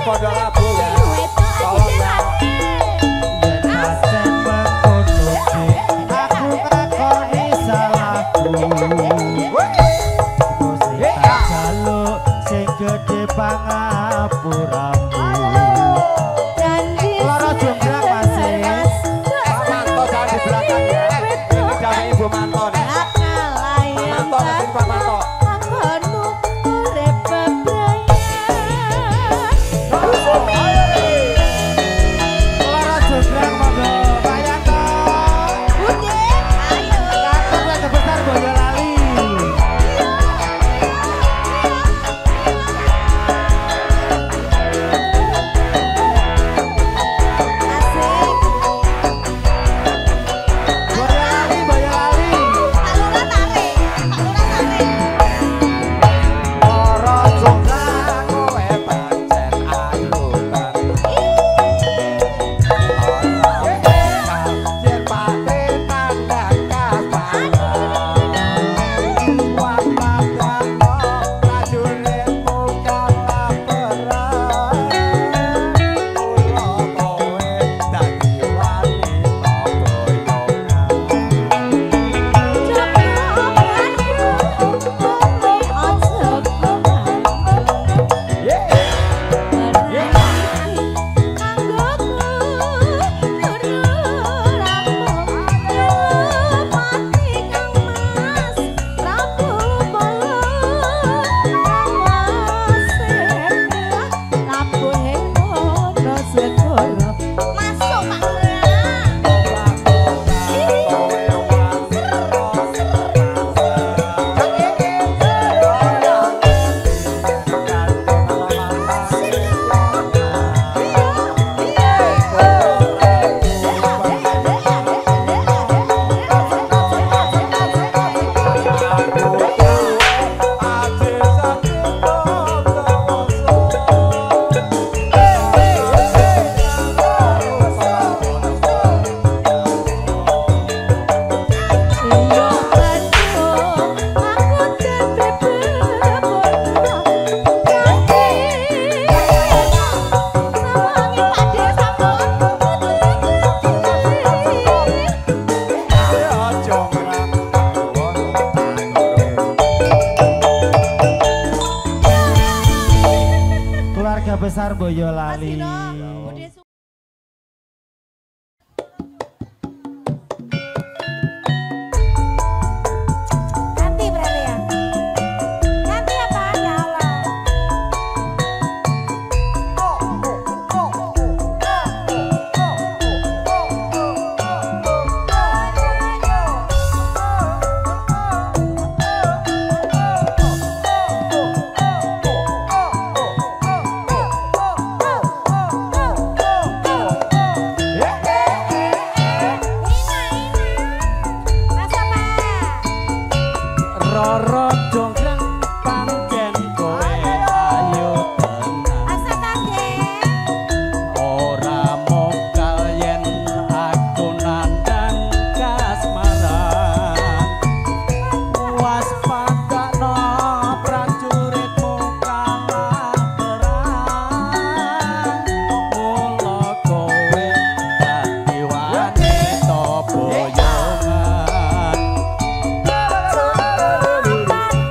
pondok labu ya. Tolong ya. Yen pancen mengkono aku ngakoni salahku. Gusti tak jaluk sing gedhe pangapuramu. Loro jonggrang Mas. Pak Manto jangan di belakang ya. Ini dari Ibu Manto nih. Pak Manto kasih Pak Manto. Loro jonggrang monggo Pak Yanto. Kantor besar Boyolali. Boyolali, Boyolali. Loro jonggrang kowe pancen ayu banget. Yen patenan dakas pangan. Wah padano prajuritmu kalah perang. Kula kowe dadi wanita boyongan. Keluarga besar Boyolali. Ganti berarti ya. Ganti apa ya Allah. Roro jonggrang pancen kowe ayu tenan. Asa kaget. Ora mokal yen aku nandang kasmaran. Waspadakno prajuritmu kalah perang. Mula kowe dadi wanita boyongan.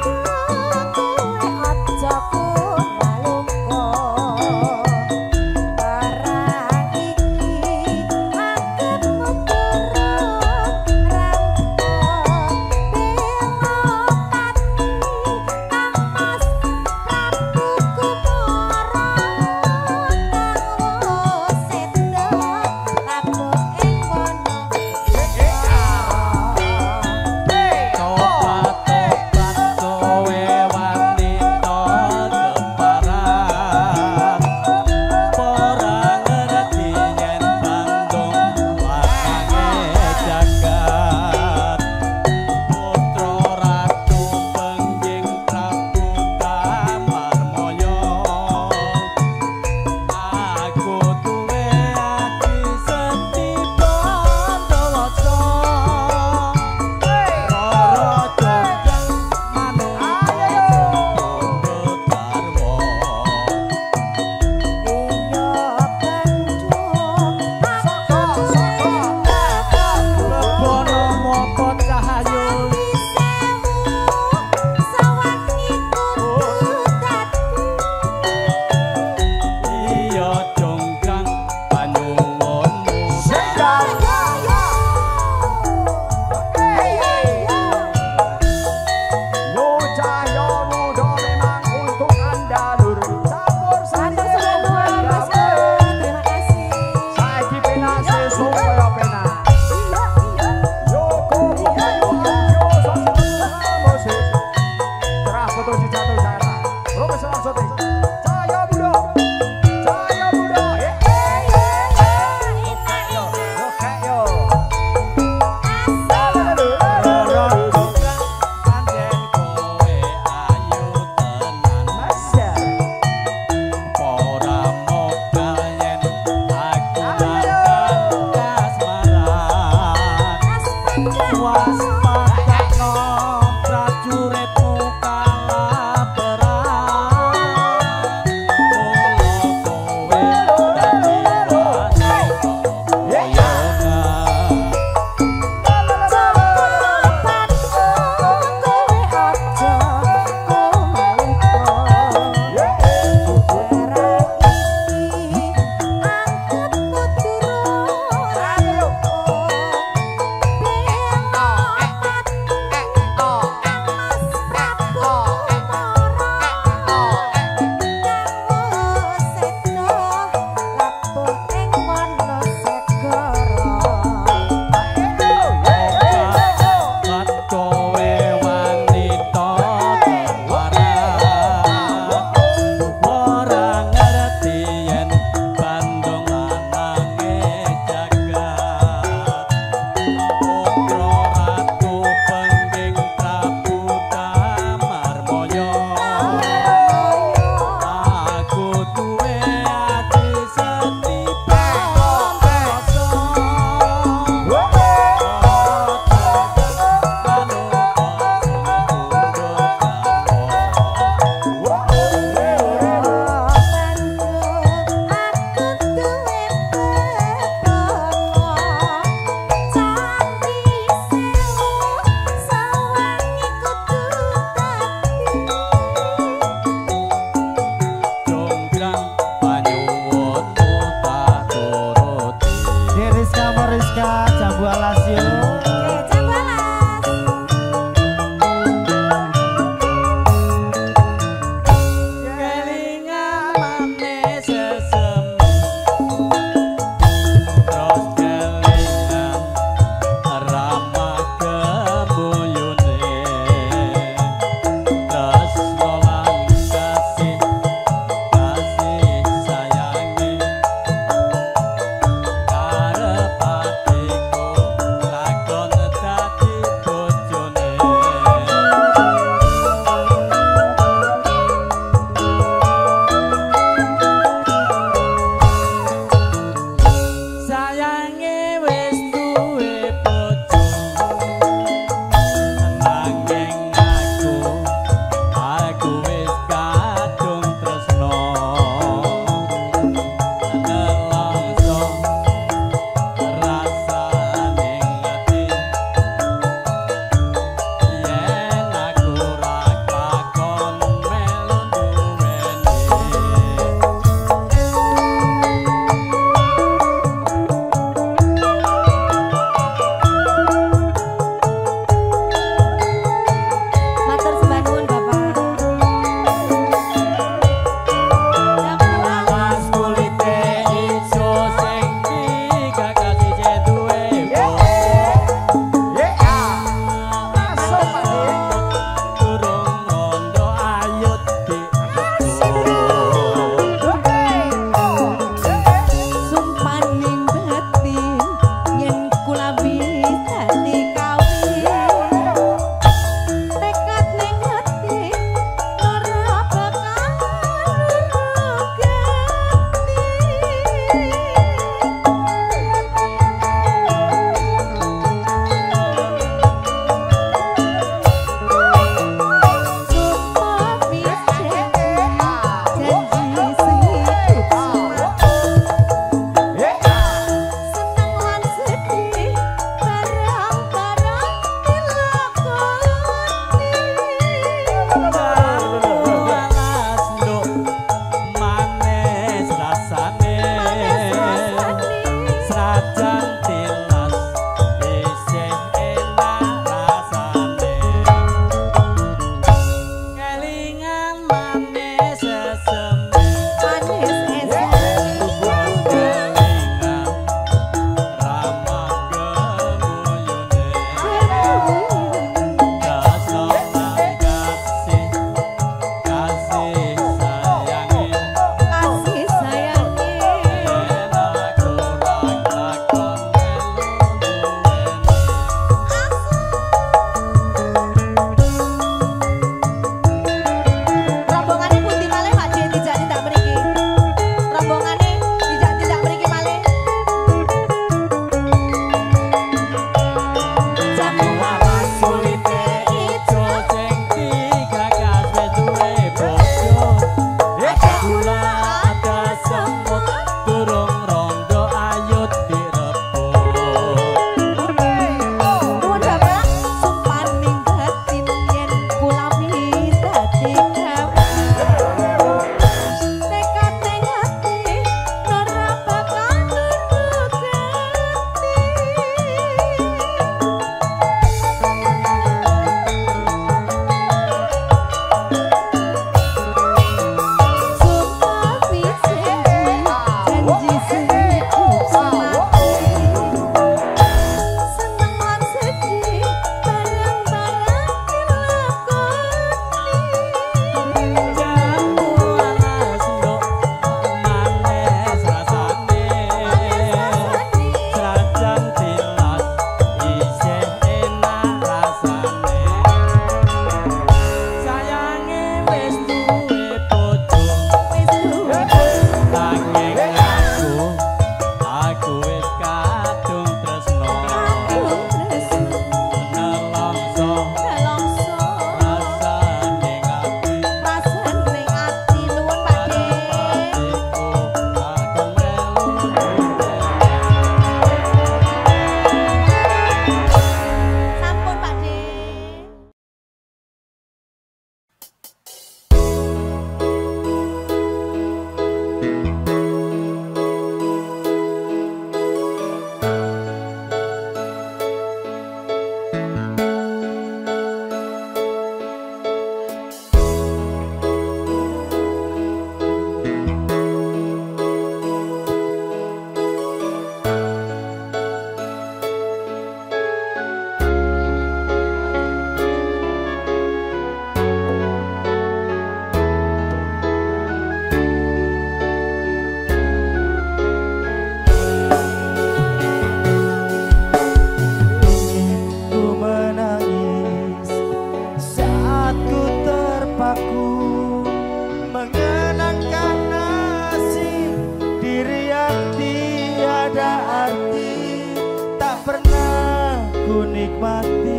Aku mengenangkan nasib diri yang tiada arti, tak pernah ku nikmati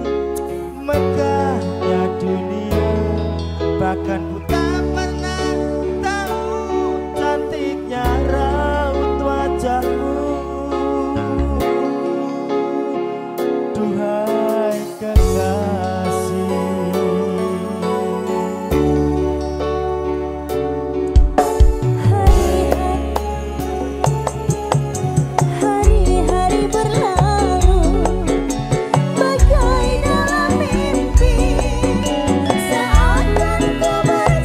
megahnya dunia, bahkan ku tak pernah tahu cantiknya raut wajahmu. Duhai kekasih, hari-hari berlalu bagai dalam mimpi, seakan ku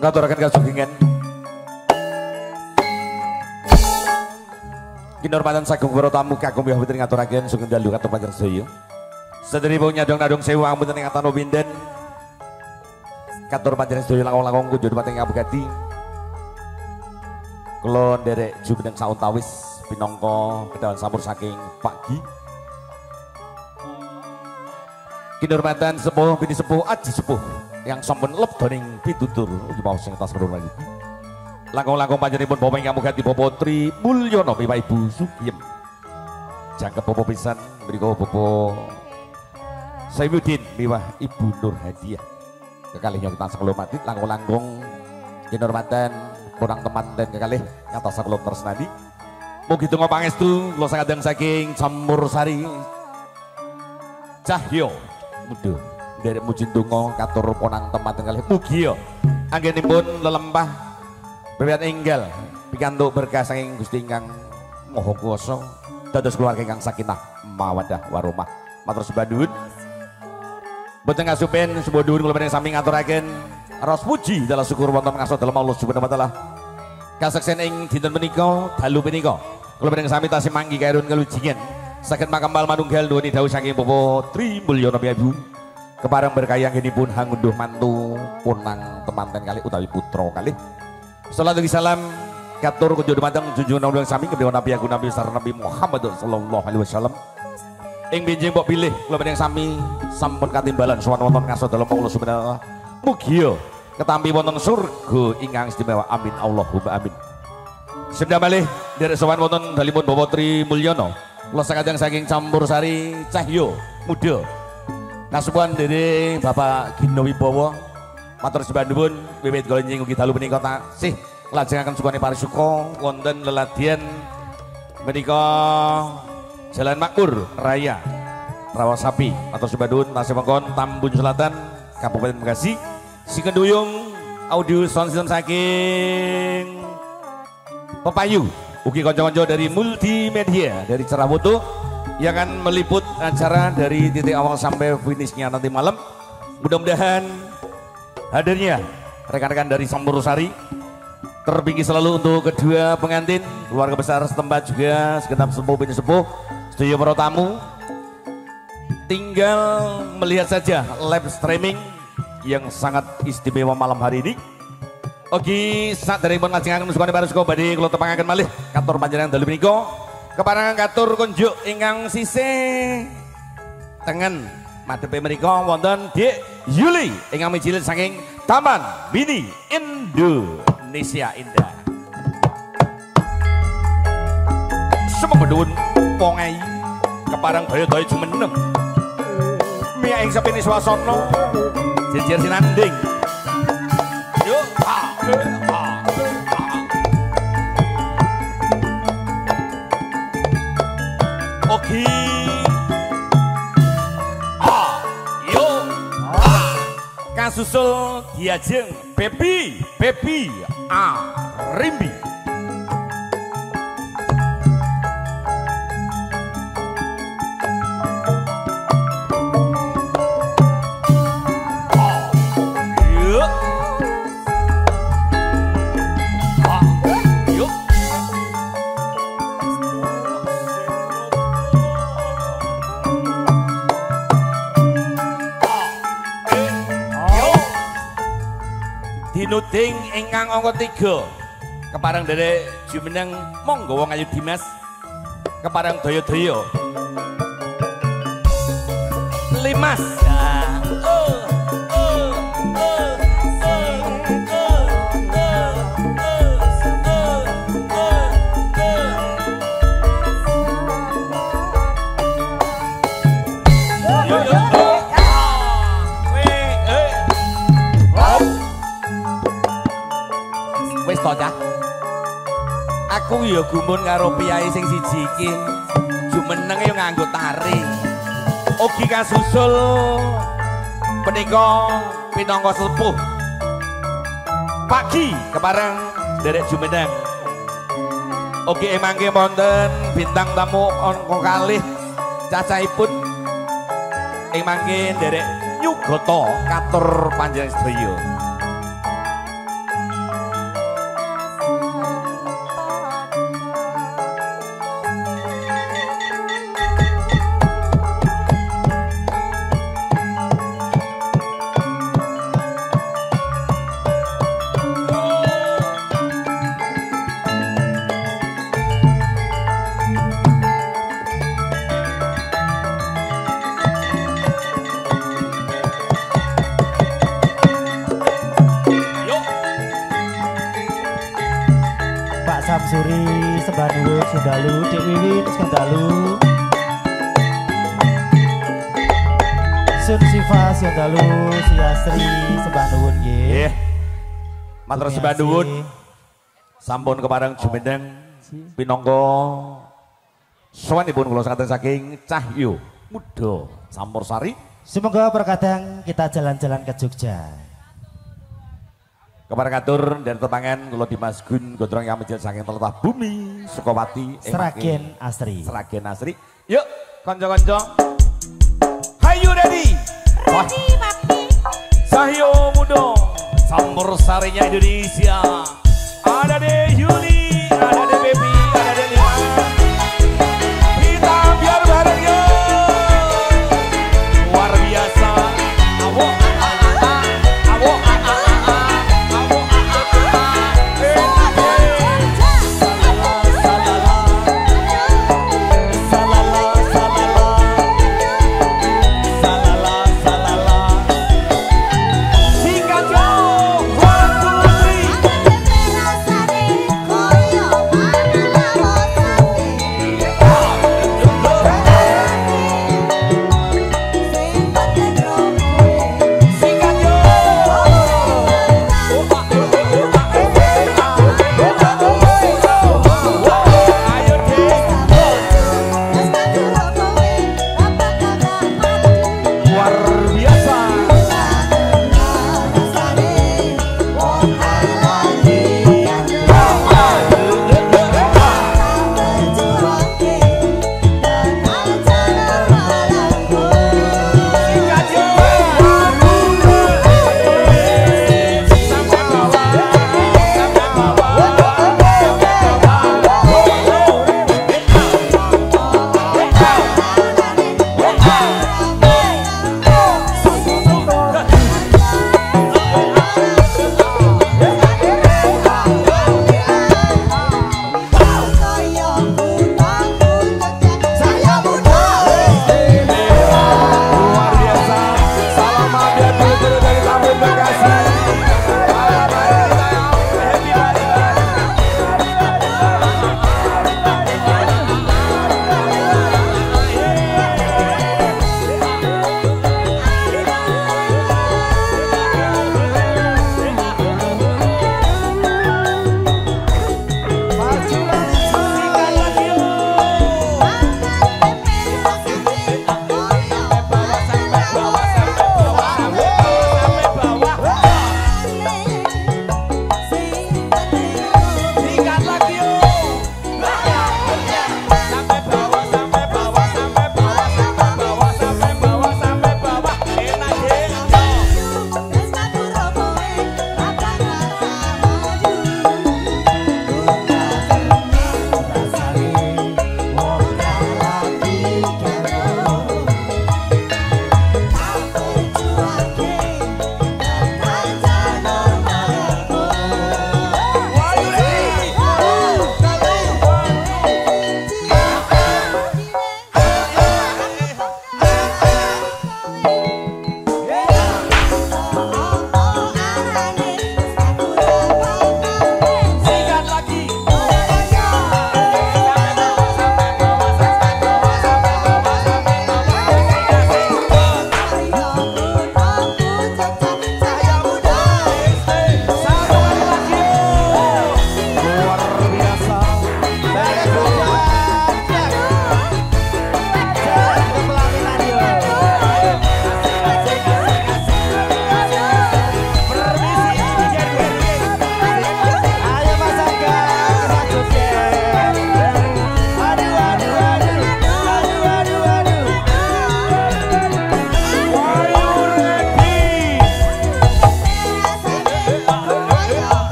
ngaturaken kasugengan kinurmatan sagung para tamu kagum ya wonten ngaturaken sugeng dalu katur panjenengan sedaya sedheripun nyadong-nadong sewu ampun ing atana winden katur panjenengan sedaya langkung-langkung kunjun pateng ngabekti kula nderek jumeneng sauntawis pinangka kedawan sampur saking Pak Gi kinurmatan sepuh bini sepuh aji sepuh yang sampun lep doning pitutur ugi mau sing tas kula iki langkung-langkung panjenenganipun bapak ingkang mugi Bapak Tri Mulyono Bapak Ibu Sugiem jangkep Bapak pisan mriku Bapak Saifuddin miwah Ibu Nur Hadiah kekalihnya kita saklum mati langkung-langkung kinurmatan kurang teman dan kekalih ngatos saklum tresnani mugi donga pangestu kula sakadang saking Campur Sari Cahyo mudah dari muji donga katur ponang teman dan kekalih mugi ya anggenipun lelempah bebet enggal pikantuk berkah saking Gusti ingkang Maha Kuwasa dados keluarga ingkang sakinah mawaddah warahmah matur sembah nuwun boten kasupen sembah nuwun kula panjenengan sami ngaturaken ros puji dalam syukur wonten ngasih dalam Allah Subhanahu wa taala kaseksen ing dinten menika dalu menika kula panjenengan sami tasih manggi kairun kalujingan saged makambal manunggal nuwun dawuh saking Bapak Tri Mulyono Ibu kepareng berkayang genipun hangunduh mantu punang temanten kali utawi putra kali salatu salam katur kunjung dumateng junjungan Allah sami kedewa Nabi Agung Nabi besar Nabi Muhammad sallallahu alaihi wasallam ing benjing mbok pilih kula panjenengan sami sampun katimbalan sowan wonten ngaso dalem Allah subhanahu wa taala mugi ketampi wonten surga ingkang istimewa amin Allahumma amin sedaya malih derek sowan wonten dalipun Bapak Tri Mulyono kula sakadang saking Campur Sari Cahyo muda kasupuhan dari Bapak Gino Wibowo matur sembah nuwun wiwit kula nying ugi dalu menika taksih lajengaken sukane parisuka wonten leladian menika Jalan Makmur Raya Rawasapi matur sembah nuwun tasih mongkon Tambun Selatan Kabupaten Bekasi Sikenduyung audio sound system saking Pepayu ugi kanca-kanca dari multimedia dari Cerah Foto yang akan meliput acara dari titik awal sampai finishnya nanti malam mudah-mudahan hadirnya rekan-rekan dari Campur Sari terpinggi selalu untuk kedua pengantin keluarga besar setempat juga segenap sepuh bini sepuh studio para tamu tinggal melihat saja live streaming yang sangat istimewa malam hari ini oke saat dari pun lajengaken sukane parisuka badhe kula tepangaken malih katur panjenengan dalu menika keparengan katur kunjuk ingkang sisih tengen madhepe mriku wonten Dik Yuli ingkang mijil saking Taman Mini Indonesia Indah. Semua nuwun pongai kepareng daya-daya jumeneng. Mia ing sepini swasana jejer sinanding. Yuk ha ha. Oke. Kasusul diajeng Pepi Pepi A Rimbi Dinuding ingkang angka tiga kepareng dari jumeneng monggo wong ayu Dimas kepareng daya-daya Limas aku ya gumun karo piyai sing siji iki jumeneng ya nganggo taring ugi kasusul menika pinangka sepuh pagi kepareng derek jumeneng ugi mangke wonten bintang tamu angka kalih cacahipun ing mangke derek nyugata katur panjenengan sedaya Skandalu, Dek Wiwin Skandalu. Sun Siva Skandalu, Siastri sembah nuwun nggih. Nggih. Matur sembah nuwun. Sampun kepareng jumeneng pinangka sowanipun kula saking saking Cahyo Muda Campursari. Semoga perkadang kita jalan-jalan ke Jogja. Kepareng katur dari tetangan kula Dimas Gun Gondrong yang menjil saking teletah bumi Sukawati Seragen Asri. Seragen Asri. Yuk kanca-kanca. Hayu ready. Ready, Papi. Cahyo Muda Campursarinya Indonesia. Ada deh Yuli, ada deh Baby, ada deh Lima. Kita biar bareng yuk. Luar biasa. Awo a a a, awo a a a, awo a a a. Salala salala, salala salala, salala salala. Singkat jauh, one two three.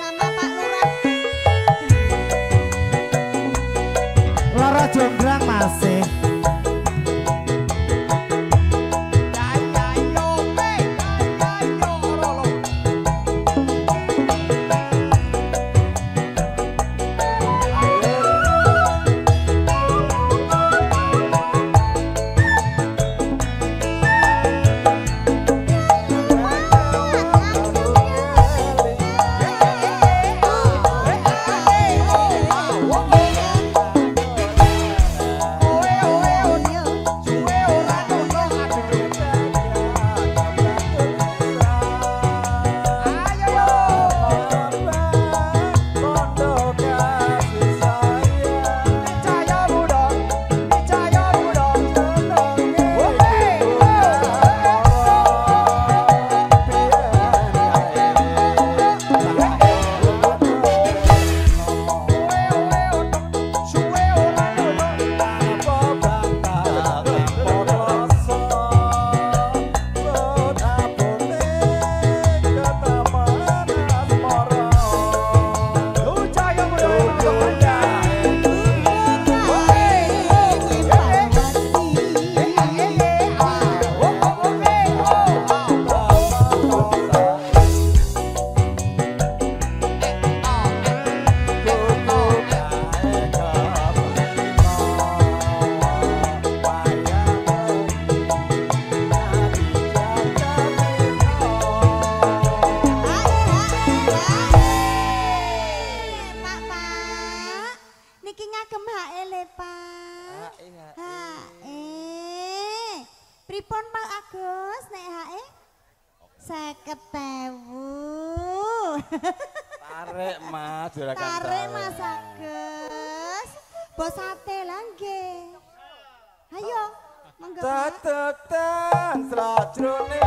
sama Pak Lurah. Loro jonggrang masih. Pripun Pak Agus nek hae? seket ewu. Tarik Mas, juragan tarik Mas Agus. Bos sate lah nggih. Ayo, monggo. Tetek ten srajrone.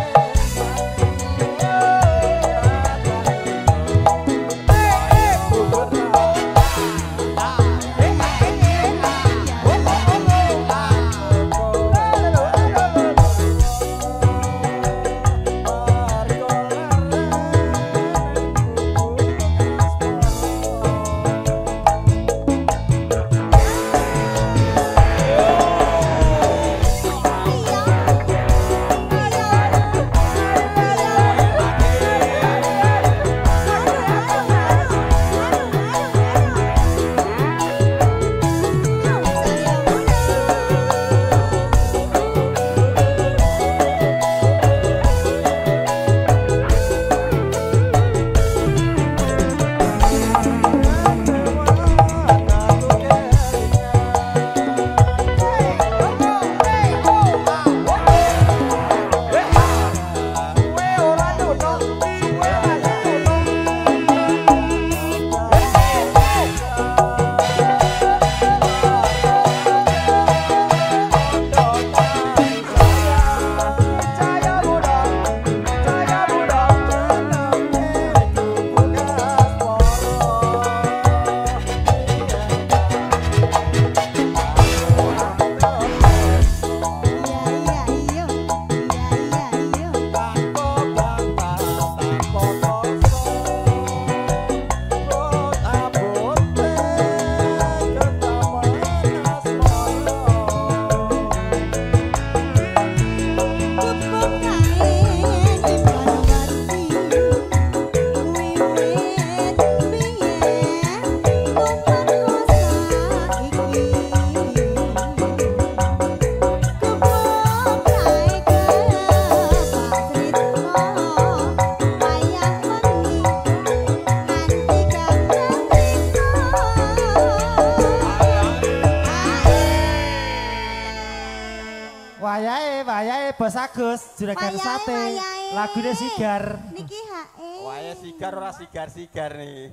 Bos Agus, juragan sate, lagunya sigar. Niki hae. Wae sigar ora sigar-sigar nih.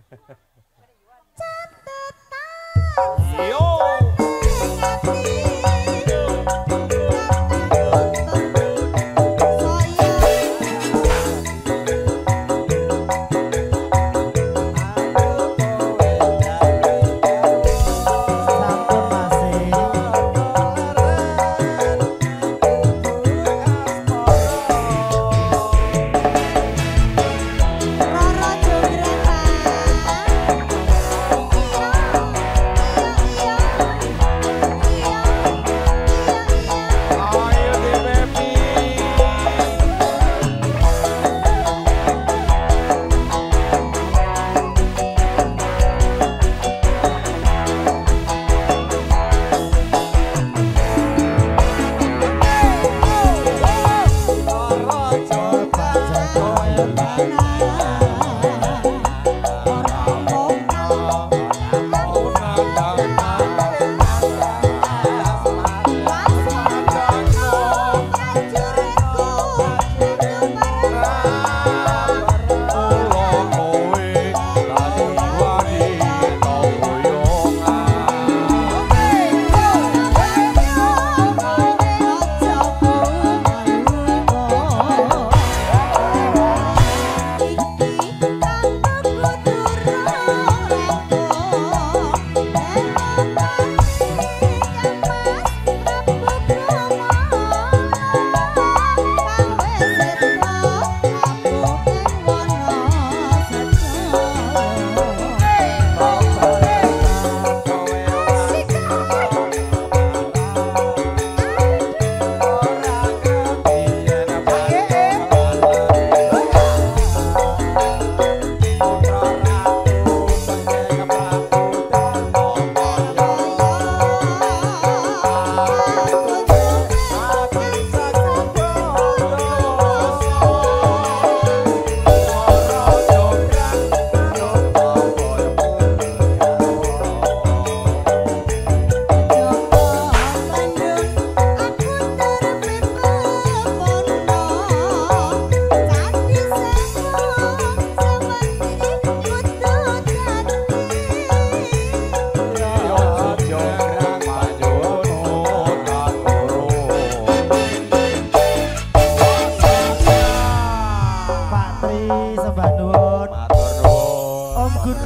Catetan. Yo. Roro jonggrang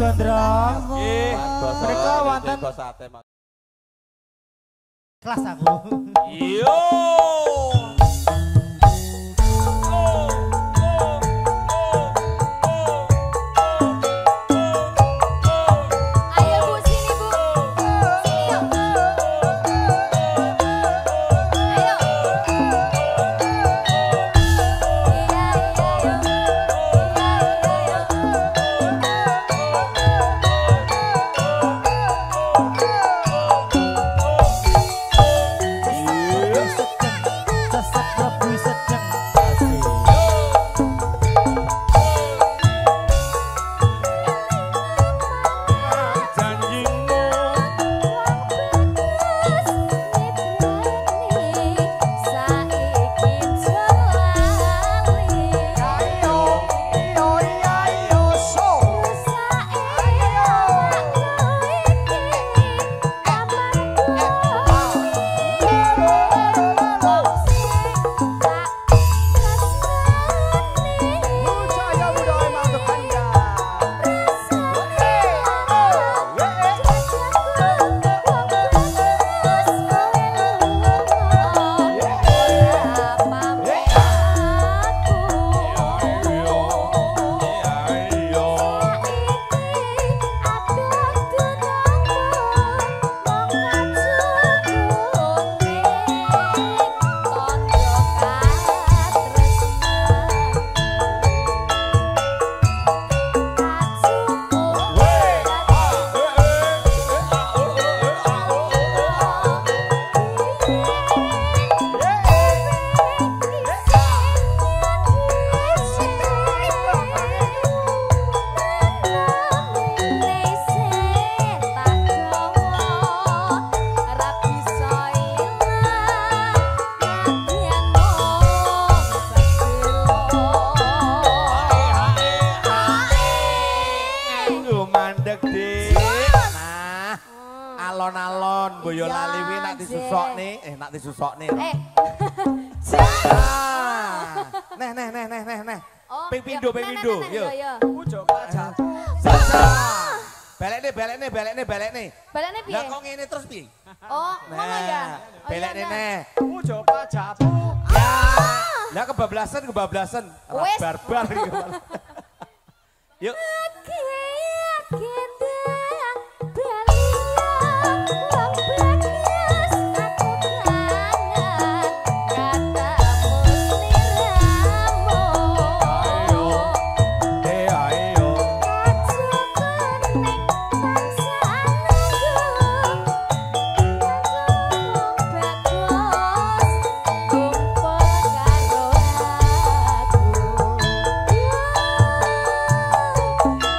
Gondrong. Nggih, Mereka wonten sate. kelas aku. Yo. Alon-alon Boyolali wi nak disusokne, eh nak disusokne. Eh. Ah. Neh neh neh neh neh neh. Ping pindho ping pindho, yo. Pucuk kaca. Saja. Belekne belekne belekne belekne. Balekne piye? Lah kok ngene terus piye? Oh, ngono ya. Belekne iya, neh. Pucuk kacapu. Ya. Lah kebablasan kebablasan. Wes. Barbar iki. Yuk. Aku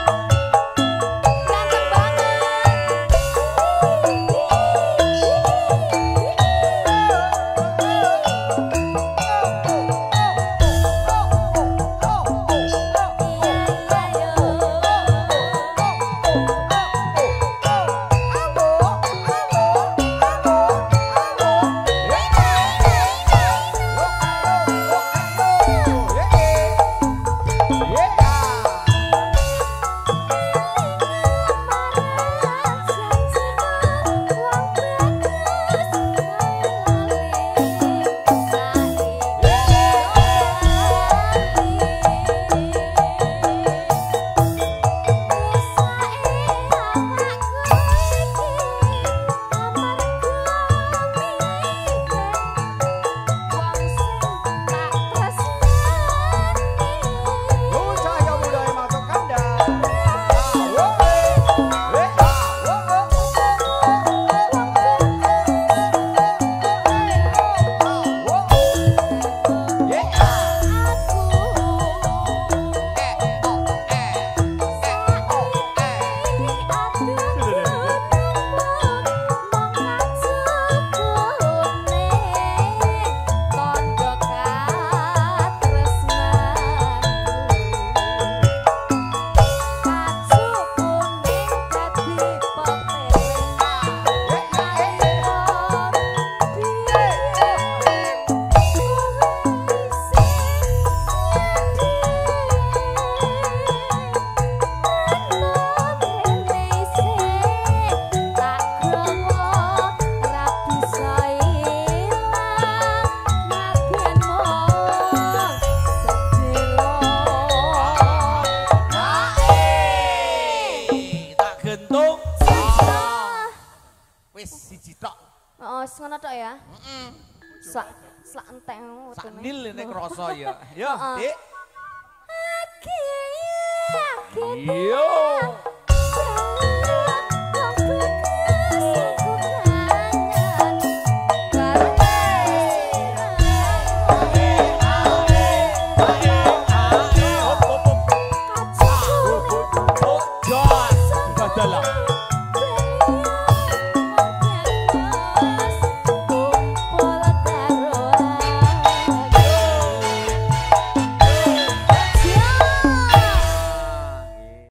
Oh, ngono tok ya? Heeh. Sak sak enteng ngono. Sak nil nek krasa ya. Yo, Dik. Yo. Adalah